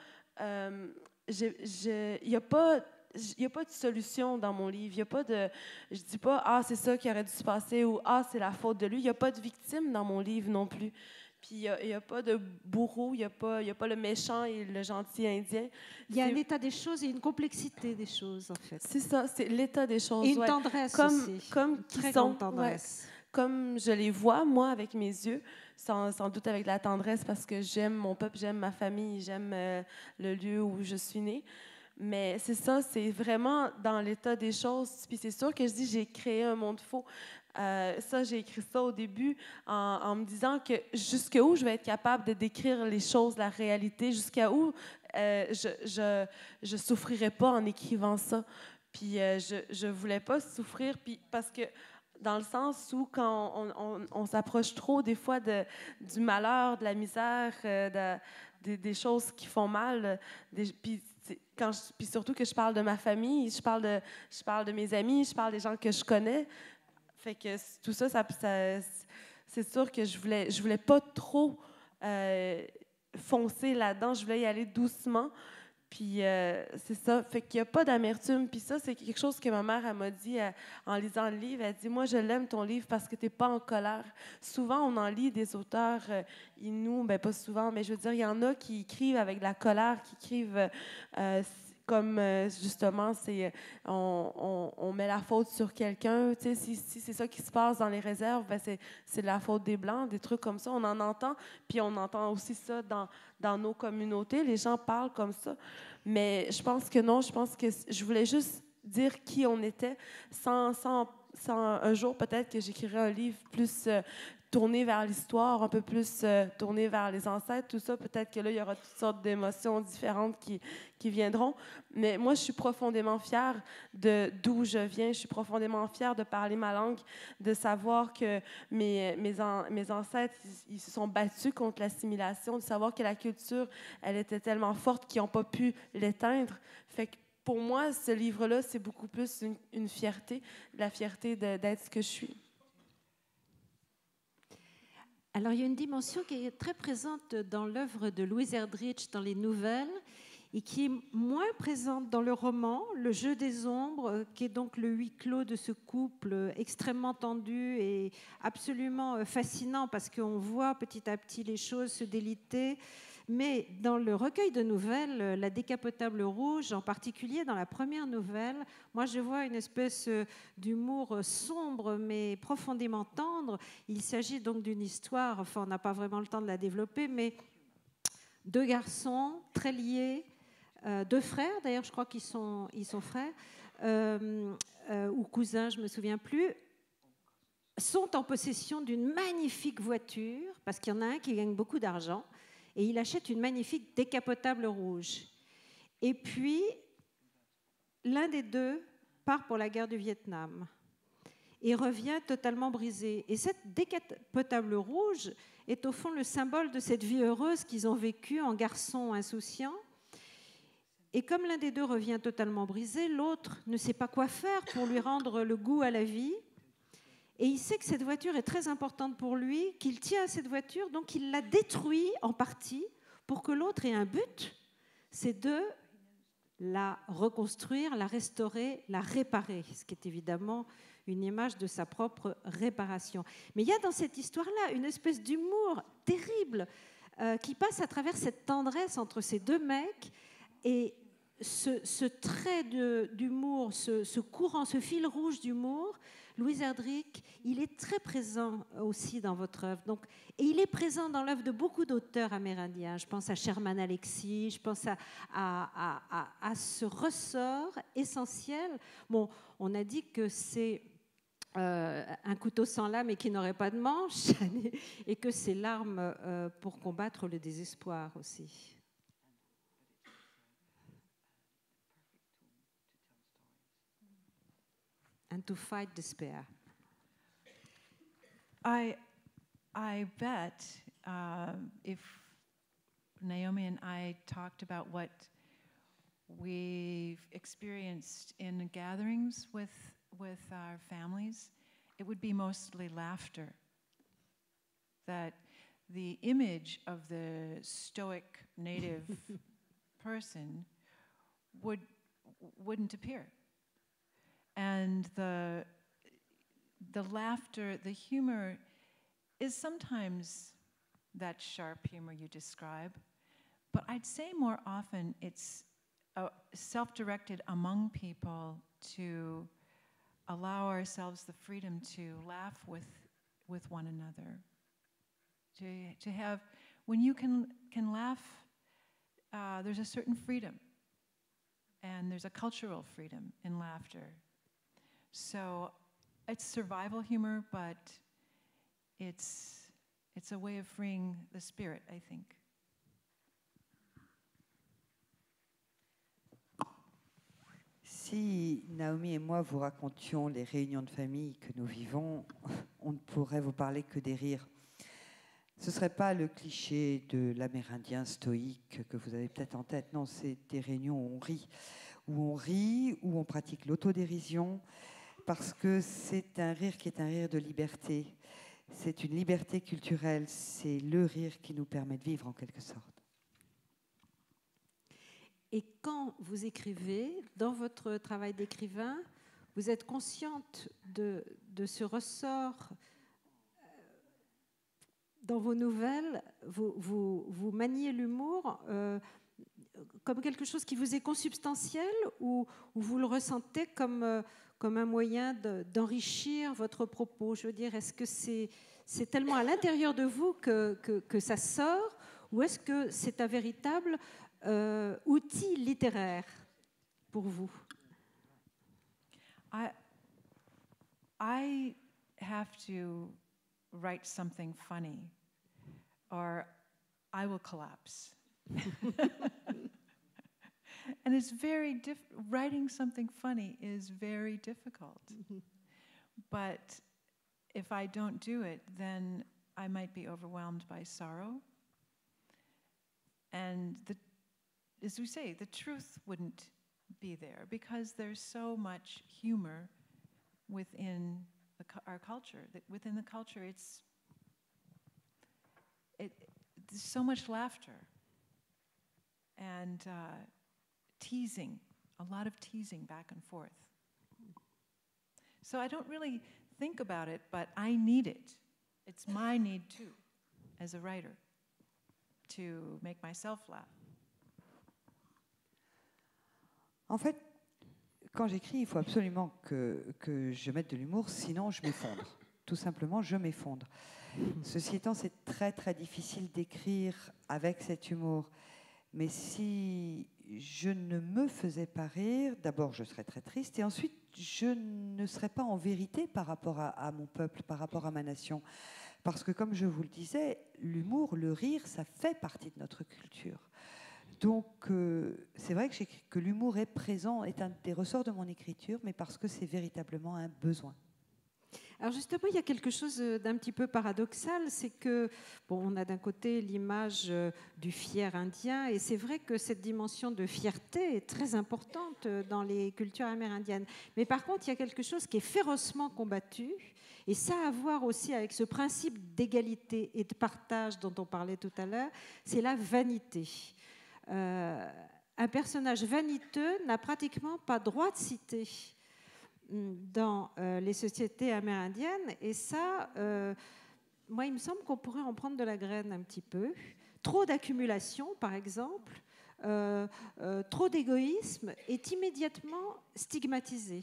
il n'y a pas... Il n'y a pas de solution dans mon livre. Il y a pas de... Je dis pas, ah, c'est ça qui aurait dû se passer ou ah, c'est la faute de lui. Il n'y a pas de victime dans mon livre non plus. Puis il n'y a pas de bourreau, il n'y a pas le méchant et le gentil indien. Il y a un état des choses et une complexité des choses, en fait. C'est ça, c'est l'état des choses. Et une tendresse aussi. Comme très sont, grande tendresse. Ouais, comme je les vois, moi, avec mes yeux, sans doute avec de la tendresse, parce que j'aime mon peuple, j'aime ma famille, j'aime le lieu où je suis née. Mais c'est ça, c'est vraiment dans l'état des choses. Puis c'est sûr que je dis, j'ai créé un monde faux. Ça, j'ai écrit ça au début en me disant que jusqu'où je vais être capable de décrire les choses, la réalité, jusqu'à où je souffrirai pas en écrivant ça. Puis je voulais pas souffrir, puis parce que dans le sens où quand on s'approche trop des fois du malheur, de la misère, des choses qui font mal, puis surtout que je parle de ma famille, je parle de mes amis, je parle des gens que je connais. Fait que tout ça, c'est sûr que je voulais pas trop foncer là-dedans. Je voulais y aller doucement. Puis c'est ça. Fait qu'il n'y a pas d'amertume. Puis ça, c'est quelque chose que ma mère elle m'a dit en lisant le livre. Elle dit, moi, je l'aime ton livre parce que tu n'es pas en colère. Souvent, on en lit des auteurs inou, ben pas souvent, mais je veux dire, il y en a qui écrivent avec de la colère, qui écrivent comme justement, on met la faute sur quelqu'un. Tu sais, si c'est ça qui se passe dans les réserves, ben c'est de la faute des Blancs, des trucs comme ça. On en entend, puis on entend aussi ça dans nos communautés. Les gens parlent comme ça. Mais je pense que non, je pense que je voulais juste dire qui on était sans un jour, peut-être que j'écrirai un livre plus tourné vers l'histoire, un peu plus tourné vers les ancêtres, tout ça. Peut-être que là, il y aura toutes sortes d'émotions différentes qui viendront. Mais moi, je suis profondément fière d'où je viens. Je suis profondément fière de parler ma langue, de savoir que mes ancêtres, ils se sont battus contre l'assimilation, de savoir que la culture, elle était tellement forte qu'ils n'ont pas pu l'éteindre. Fait que pour moi, ce livre-là, c'est beaucoup plus une fierté, la fierté d'être ce que je suis. Alors, il y a une dimension qui est très présente dans l'œuvre de Louise Erdrich, dans les nouvelles, et qui est moins présente dans le roman, Le jeu des ombres, qui est donc le huis clos de ce couple extrêmement tendu et absolument fascinant, parce qu'on voit petit à petit les choses se déliter. Mais dans le recueil de nouvelles, La décapotable rouge, en particulier dans la première nouvelle, moi je vois une espèce d'humour sombre mais profondément tendre. Il s'agit donc d'une histoire, enfin on n'a pas vraiment le temps de la développer, mais deux garçons très liés, deux frères, d'ailleurs je crois qu'ils sont frères, ou cousins, je ne me souviens plus, sont en possession d'une magnifique voiture, parce qu'il y en a un qui gagne beaucoup d'argent, et il achète une magnifique décapotable rouge. Et puis, l'un des deux part pour la guerre du Vietnam et revient totalement brisé. Et cette décapotable rouge est au fond le symbole de cette vie heureuse qu'ils ont vécue en garçons insouciants. Et comme l'un des deux revient totalement brisé, l'autre ne sait pas quoi faire pour lui rendre le goût à la vie. Et il sait que cette voiture est très importante pour lui, qu'il tient à cette voiture, donc il la détruit en partie pour que l'autre ait un but, c'est de la reconstruire, la restaurer, la réparer, ce qui est évidemment une image de sa propre réparation. Mais il y a dans cette histoire-là une espèce d'humour terrible qui passe à travers cette tendresse entre ces deux mecs, et ce trait d'humour, ce courant, ce fil rouge d'humour, Louise Erdrich, il est très présent aussi dans votre œuvre. Donc, et il est présent dans l'œuvre de beaucoup d'auteurs amérindiens. Je pense à Sherman Alexie, je pense à ce ressort essentiel. Bon, on a dit que c'est un couteau sans lame et qui n'aurait pas de manche, et que c'est l'arme pour combattre le désespoir aussi. And to fight despair. I bet if Naomi and I talked about what we've experienced in gatherings with our families, it would be mostly laughter. That the image of the stoic native person wouldn't appear. And the laughter, the humor is sometimes that sharp humor you describe, but I'd say more often it's self-directed among people to allow ourselves the freedom to laugh with one another. To have, when you can laugh, there's a certain freedom, and there's a cultural freedom in laughter. So it's survival humor, but it's a way of freeing the spirit, I think. Si Naomi et moi vous racontions les réunions de famille que nous vivons, on ne pourrait vous parler que des rires. Ce ne serait pas le cliché de l'Amérindien stoïque que vous avez peut-être en tête. Non, c'est des réunions où on rit, où on pratique l'autodérision, parce que c'est un rire qui est un rire de liberté. C'est une liberté culturelle, c'est le rire qui nous permet de vivre en quelque sorte. Et quand vous écrivez, dans votre travail d'écrivain, vous êtes consciente de ce ressort dans vos nouvelles, vous maniez l'humour comme quelque chose qui vous est consubstantiel ou vous le ressentez comme un moyen d'enrichir votre propos? Je veux dire, est-ce que c'est tellement à l'intérieur de vous que ça sort, ou est-ce que c'est un véritable outil littéraire pour vous? I have to write something funny or I will collapse. And it's very writing something funny is very difficult. But if I don't do it, then I might be overwhelmed by sorrow. And as we say, the truth wouldn't be there because there's so much humor within our culture. That within the culture, there's so much laughter and teasing, a lot of teasing back and forth. So I don't really think about it, but I need it. It's my need too, as a writer, to make myself laugh. En fait, quand j'écris, il faut absolument que je mette de l'humour, sinon je m'effondre. Tout simplement, je m'effondre. Ceci étant, c'est très très difficile d'écrire avec cet humour. Mais si je ne me faisais pas rire, d'abord je serais très triste, et ensuite je ne serais pas en vérité par rapport à mon peuple, par rapport à ma nation. Parce que comme je vous le disais, l'humour, le rire, ça fait partie de notre culture. Donc c'est vrai que l'humour est présent, est un des ressorts de mon écriture, mais parce que c'est véritablement un besoin. Alors justement, il y a quelque chose d'un petit peu paradoxal, c'est que, bon, on a d'un côté l'image du fier indien, et c'est vrai que cette dimension de fierté est très importante dans les cultures amérindiennes. Mais par contre, il y a quelque chose qui est férocement combattu, et ça a à voir aussi avec ce principe d'égalité et de partage dont on parlait tout à l'heure, c'est la vanité. Un personnage vaniteux n'a pratiquement pas droit de citer dans les sociétés amérindiennes, et ça, moi, il me semble qu'on pourrait en prendre de la graine un petit peu. Trop d'accumulation, par exemple, trop d'égoïsme est immédiatement stigmatisé.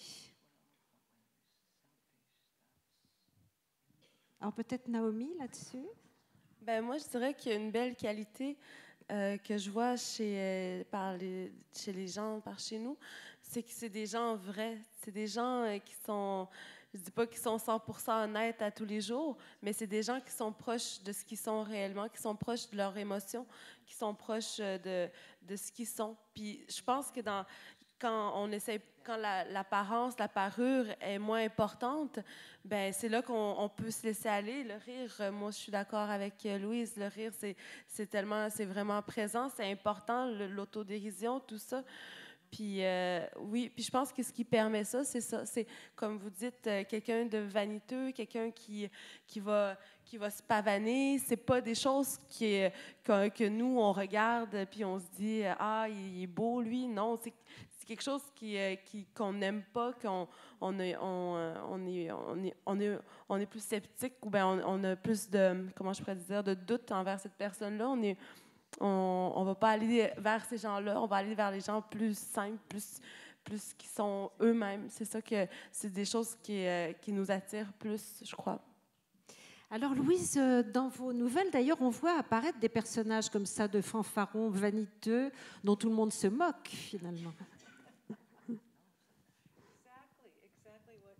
Alors peut-être Naomi là-dessus? Ben, moi, je dirais qu'il y a une belle qualité que je vois chez les gens par chez nous, c'est que c'est des gens vrais. C'est des gens qui sont, je ne dis pas qu'ils sont 100% honnêtes à tous les jours, mais c'est des gens qui sont proches de ce qu'ils sont réellement, qui sont proches de leurs émotions, qui sont proches de ce qu'ils sont. Puis je pense que quand l'apparence, la parure est moins importante, ben c'est là qu'on peut se laisser aller. Le rire, moi je suis d'accord avec Louise, le rire c'est vraiment présent, c'est important, l'autodérision, tout ça. Puis oui, puis je pense que ce qui permet ça, c'est comme vous dites, quelqu'un de vaniteux, quelqu'un qui va se pavaner. C'est pas des choses que nous on regarde puis on se dit ah il est beau lui. Non, c'est quelque chose qu'on n'aime pas, on est plus sceptique ou bien on a plus de, comment je pourrais dire, de doute envers cette personne-là. On va pas aller vers ces gens-là, on va aller vers les gens plus simples, plus qui sont eux-mêmes. C'est des choses qui nous attirent plus, je crois. Alors Louise, dans vos nouvelles, d'ailleurs, on voit apparaître des personnages comme ça, de fanfarons vaniteux, dont tout le monde se moque, finalement. Exactly what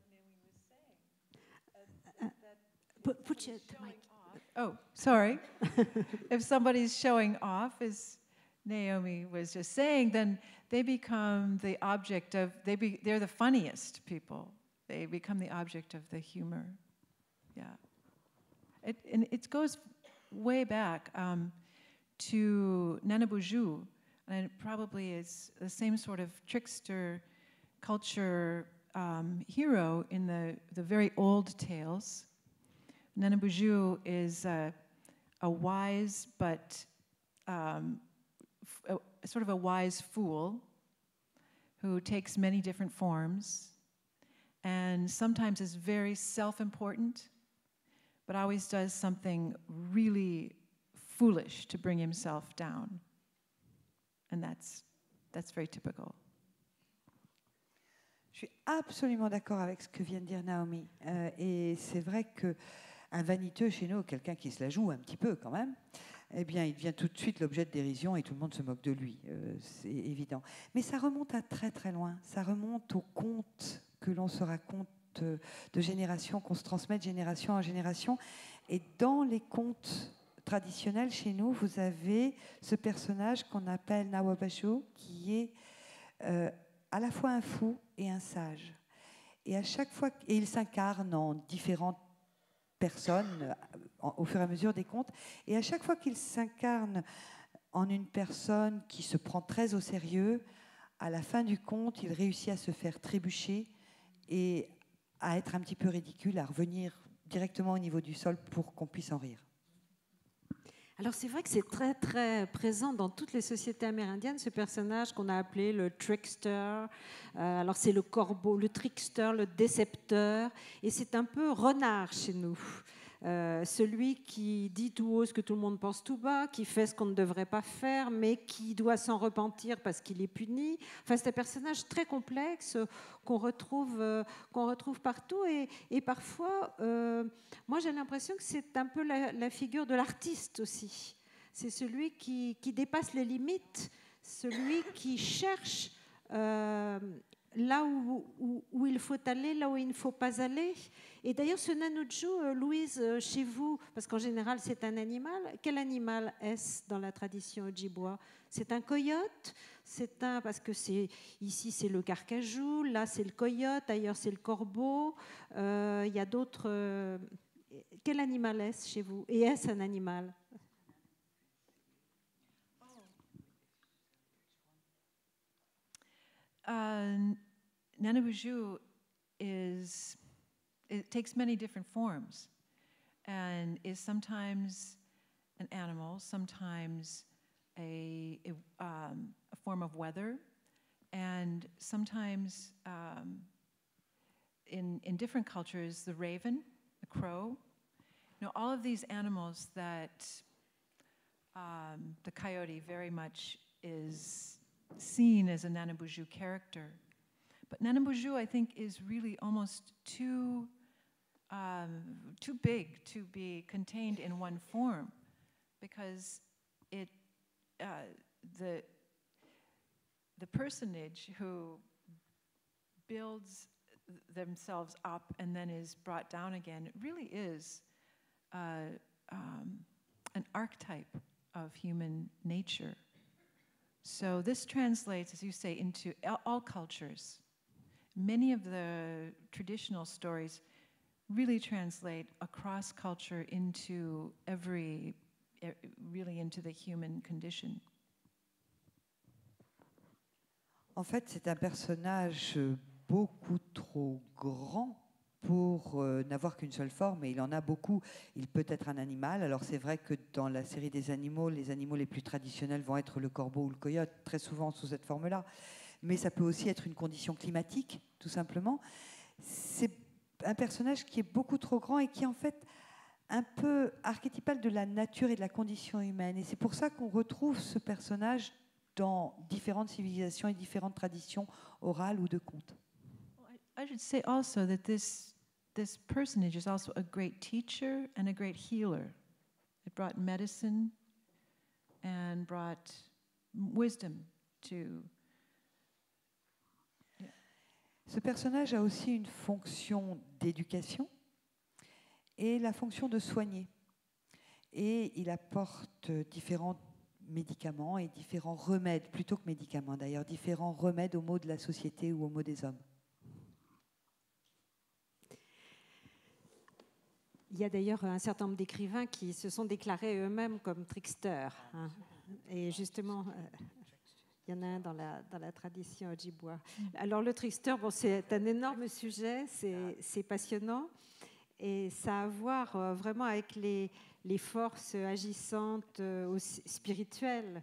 Naomi was saying. Put your mic. Oh, sorry. If somebody's showing off, as Naomi was just saying, then they become the object of, they're the funniest people. They become the object of the humor. Yeah. And it goes way back to Nana Bourjou, and it probably is the same sort of trickster culture hero in the very old tales. Nana Bourjou is a wise but sort of a wise fool who takes many different forms and sometimes is very self-important, but always does something really foolish to bring himself down. And that's very typical. Je suis absolument d'accord avec ce que vient de dire Naomi. Et c'est vrai qu'un vaniteux chez nous, quelqu'un qui se la joue un petit peu quand même, eh bien, il devient tout de suite l'objet de dérision et tout le monde se moque de lui. C'est évident. Mais ça remonte à très très loin. Ça remonte aux contes que l'on se raconte de génération, qu'on se transmet de génération en génération. Et dans les contes traditionnels chez nous, vous avez ce personnage qu'on appelle Nawabasho, qui est à la fois un fou et un sage. Et à chaque fois, et il s'incarne en différentes personnes au fur et à mesure des contes. Et à chaque fois qu'il s'incarne en une personne qui se prend très au sérieux, à la fin du conte, il réussit à se faire trébucher et à être un petit peu ridicule, à revenir directement au niveau du sol pour qu'on puisse en rire. Alors c'est vrai que c'est très très présent dans toutes les sociétés amérindiennes, ce personnage qu'on a appelé le trickster. Alors c'est le corbeau, le trickster, le décepteur, et c'est un peu renard chez nous. Celui qui dit tout haut ce que tout le monde pense tout bas, qui fait ce qu'on ne devrait pas faire, mais qui doit s'en repentir parce qu'il est puni. Enfin, c'est un personnage très complexe qu'on retrouve partout. Et parfois, moi j'ai l'impression que c'est un peu la figure de l'artiste aussi. C'est celui qui dépasse les limites, celui qui cherche là où il faut aller, là où il ne faut pas aller. Et d'ailleurs, ce Nanuju, Louise, chez vous, parce qu'en général, c'est un animal. Quel animal est-ce dans la tradition ojibwa? C'est un coyote? Parce que ici, c'est le carcajou, là, c'est le coyote, ailleurs, c'est le corbeau. Il y a d'autres... Quel animal est-ce chez vous? Et est-ce un animal? Nana Bourjou it takes many different forms and is sometimes an animal, sometimes a form of weather, and sometimes in different cultures, the raven, the crow. You know, all of these animals that the coyote very much is seen as a Nana Bourjou character. But Nana Bourjou, I think, is really almost too big to be contained in one form, because the personage who builds themselves up and then is brought down again really is an archetype of human nature. So this translates, as you say, into all cultures. Many of the traditional stories really translate across culture into really into the human condition. En fait, c'est un personnage beaucoup trop grand pour n'avoir qu'une seule forme, et il en a beaucoup. Il peut être un animal. Alors c'est vrai que dans la série des animaux, les animaux les plus traditionnels vont être le corbeau ou le coyote, très souvent sous cette forme-là. Mais ça peut aussi être une condition climatique, tout simplement. C'est un personnage qui est beaucoup trop grand et qui est en fait un peu archétypal de la nature et de la condition humaine. Et c'est pour ça qu'on retrouve ce personnage dans différentes civilisations et différentes traditions orales ou de contes. I should say also that this personage is also a great teacher and a great healer. It brought medicine and brought wisdom to... Ce personnage a aussi une fonction d'éducation et la fonction de soigner. Et il apporte différents médicaments et différents remèdes, plutôt que médicaments d'ailleurs, différents remèdes aux maux de la société ou aux maux des hommes. Il y a d'ailleurs un certain nombre d'écrivains qui se sont déclarés eux-mêmes comme tricksters. Hein. Et justement, il y en a un dans la tradition Ojibwa. Alors le trickster, bon, c'est un énorme sujet, c'est passionnant. Et ça a à voir vraiment avec les forces agissantes aussi spirituelles.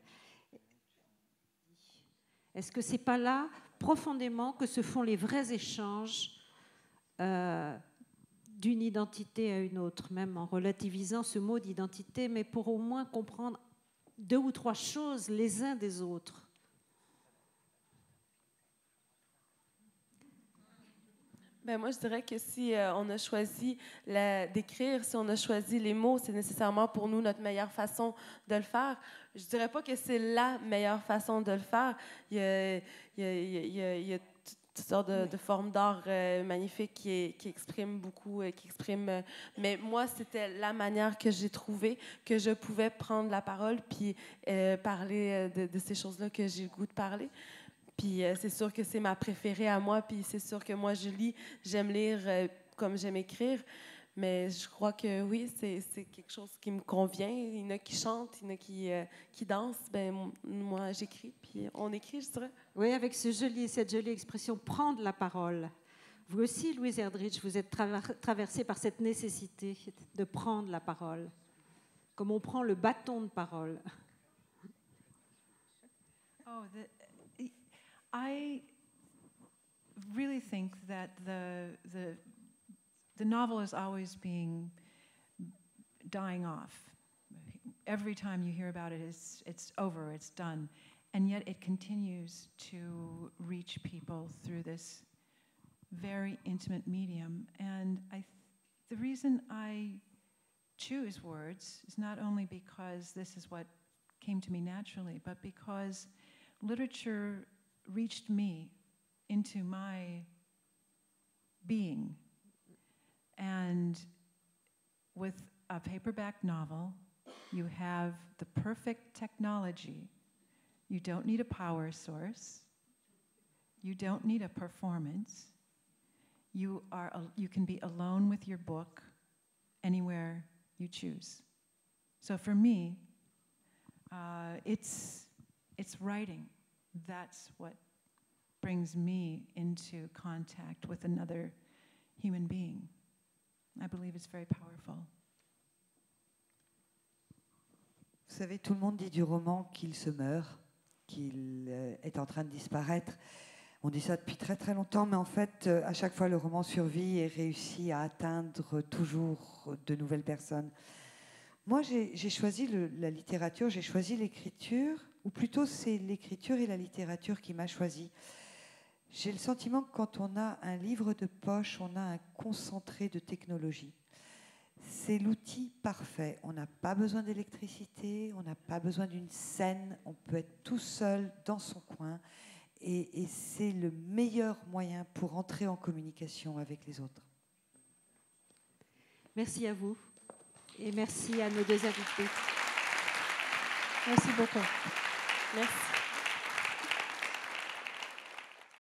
Est-ce que c'est pas là, profondément, que se font les vrais échanges d'une identité à une autre, même en relativisant ce mot d'identité, mais pour au moins comprendre 2 ou 3 choses les uns des autres? Ben moi, je dirais que si on a choisi d'écrire, si on a choisi les mots, c'est nécessairement pour nous notre meilleure façon de le faire. Je dirais pas que c'est la meilleure façon de le faire. Il y a toutes sortes de formes d'art magnifiques qui expriment beaucoup, mais moi, c'était la manière que j'ai trouvée, que je pouvais prendre la parole puis parler de ces choses-là que j'ai le goût de parler. Puis c'est sûr que c'est ma préférée à moi, puis c'est sûr que moi, je lis, j'aime lire comme j'aime écrire, mais je crois que oui, c'est quelque chose qui me convient. Il y en a qui chantent, il y en a qui dansent, ben moi, j'écris, puis on écrit, je dirais. Oui, avec cette jolie expression « prendre la parole ». Vous aussi, Louise Erdrich, vous êtes traversée par cette nécessité de prendre la parole, comme on prend le bâton de parole. Oh, I really think that the novel is always dying off. Every time you hear about it, it's over, it's done. And yet it continues to reach people through this very intimate medium. And the reason I choose words is not only because this is what came to me naturally, but because literature reached me into my being. And with a paperback novel, you have the perfect technology. You don't need a power source. You don't need a performance. You can be alone with your book anywhere you choose. So for me, it's writing. That's what brings me into contact with another human being. I believe it's very powerful. Vous savez, tout le monde dit du roman qu'il se meurt, qu'il est en train de disparaître. On dit ça depuis très très longtemps, mais en fait, à chaque fois, le roman survit et réussit à atteindre toujours de nouvelles personnes. Moi, j'ai choisi la littérature, j'ai choisi l'écriture, ou plutôt c'est l'écriture et la littérature qui m'a choisi. J'ai le sentiment que quand on a un livre de poche, on a un concentré de technologie. C'est l'outil parfait. On n'a pas besoin d'électricité, on n'a pas besoin d'une scène, on peut être tout seul dans son coin. Et c'est le meilleur moyen pour entrer en communication avec les autres. Merci à vous et merci à nos 2 invités. Merci beaucoup. Merci.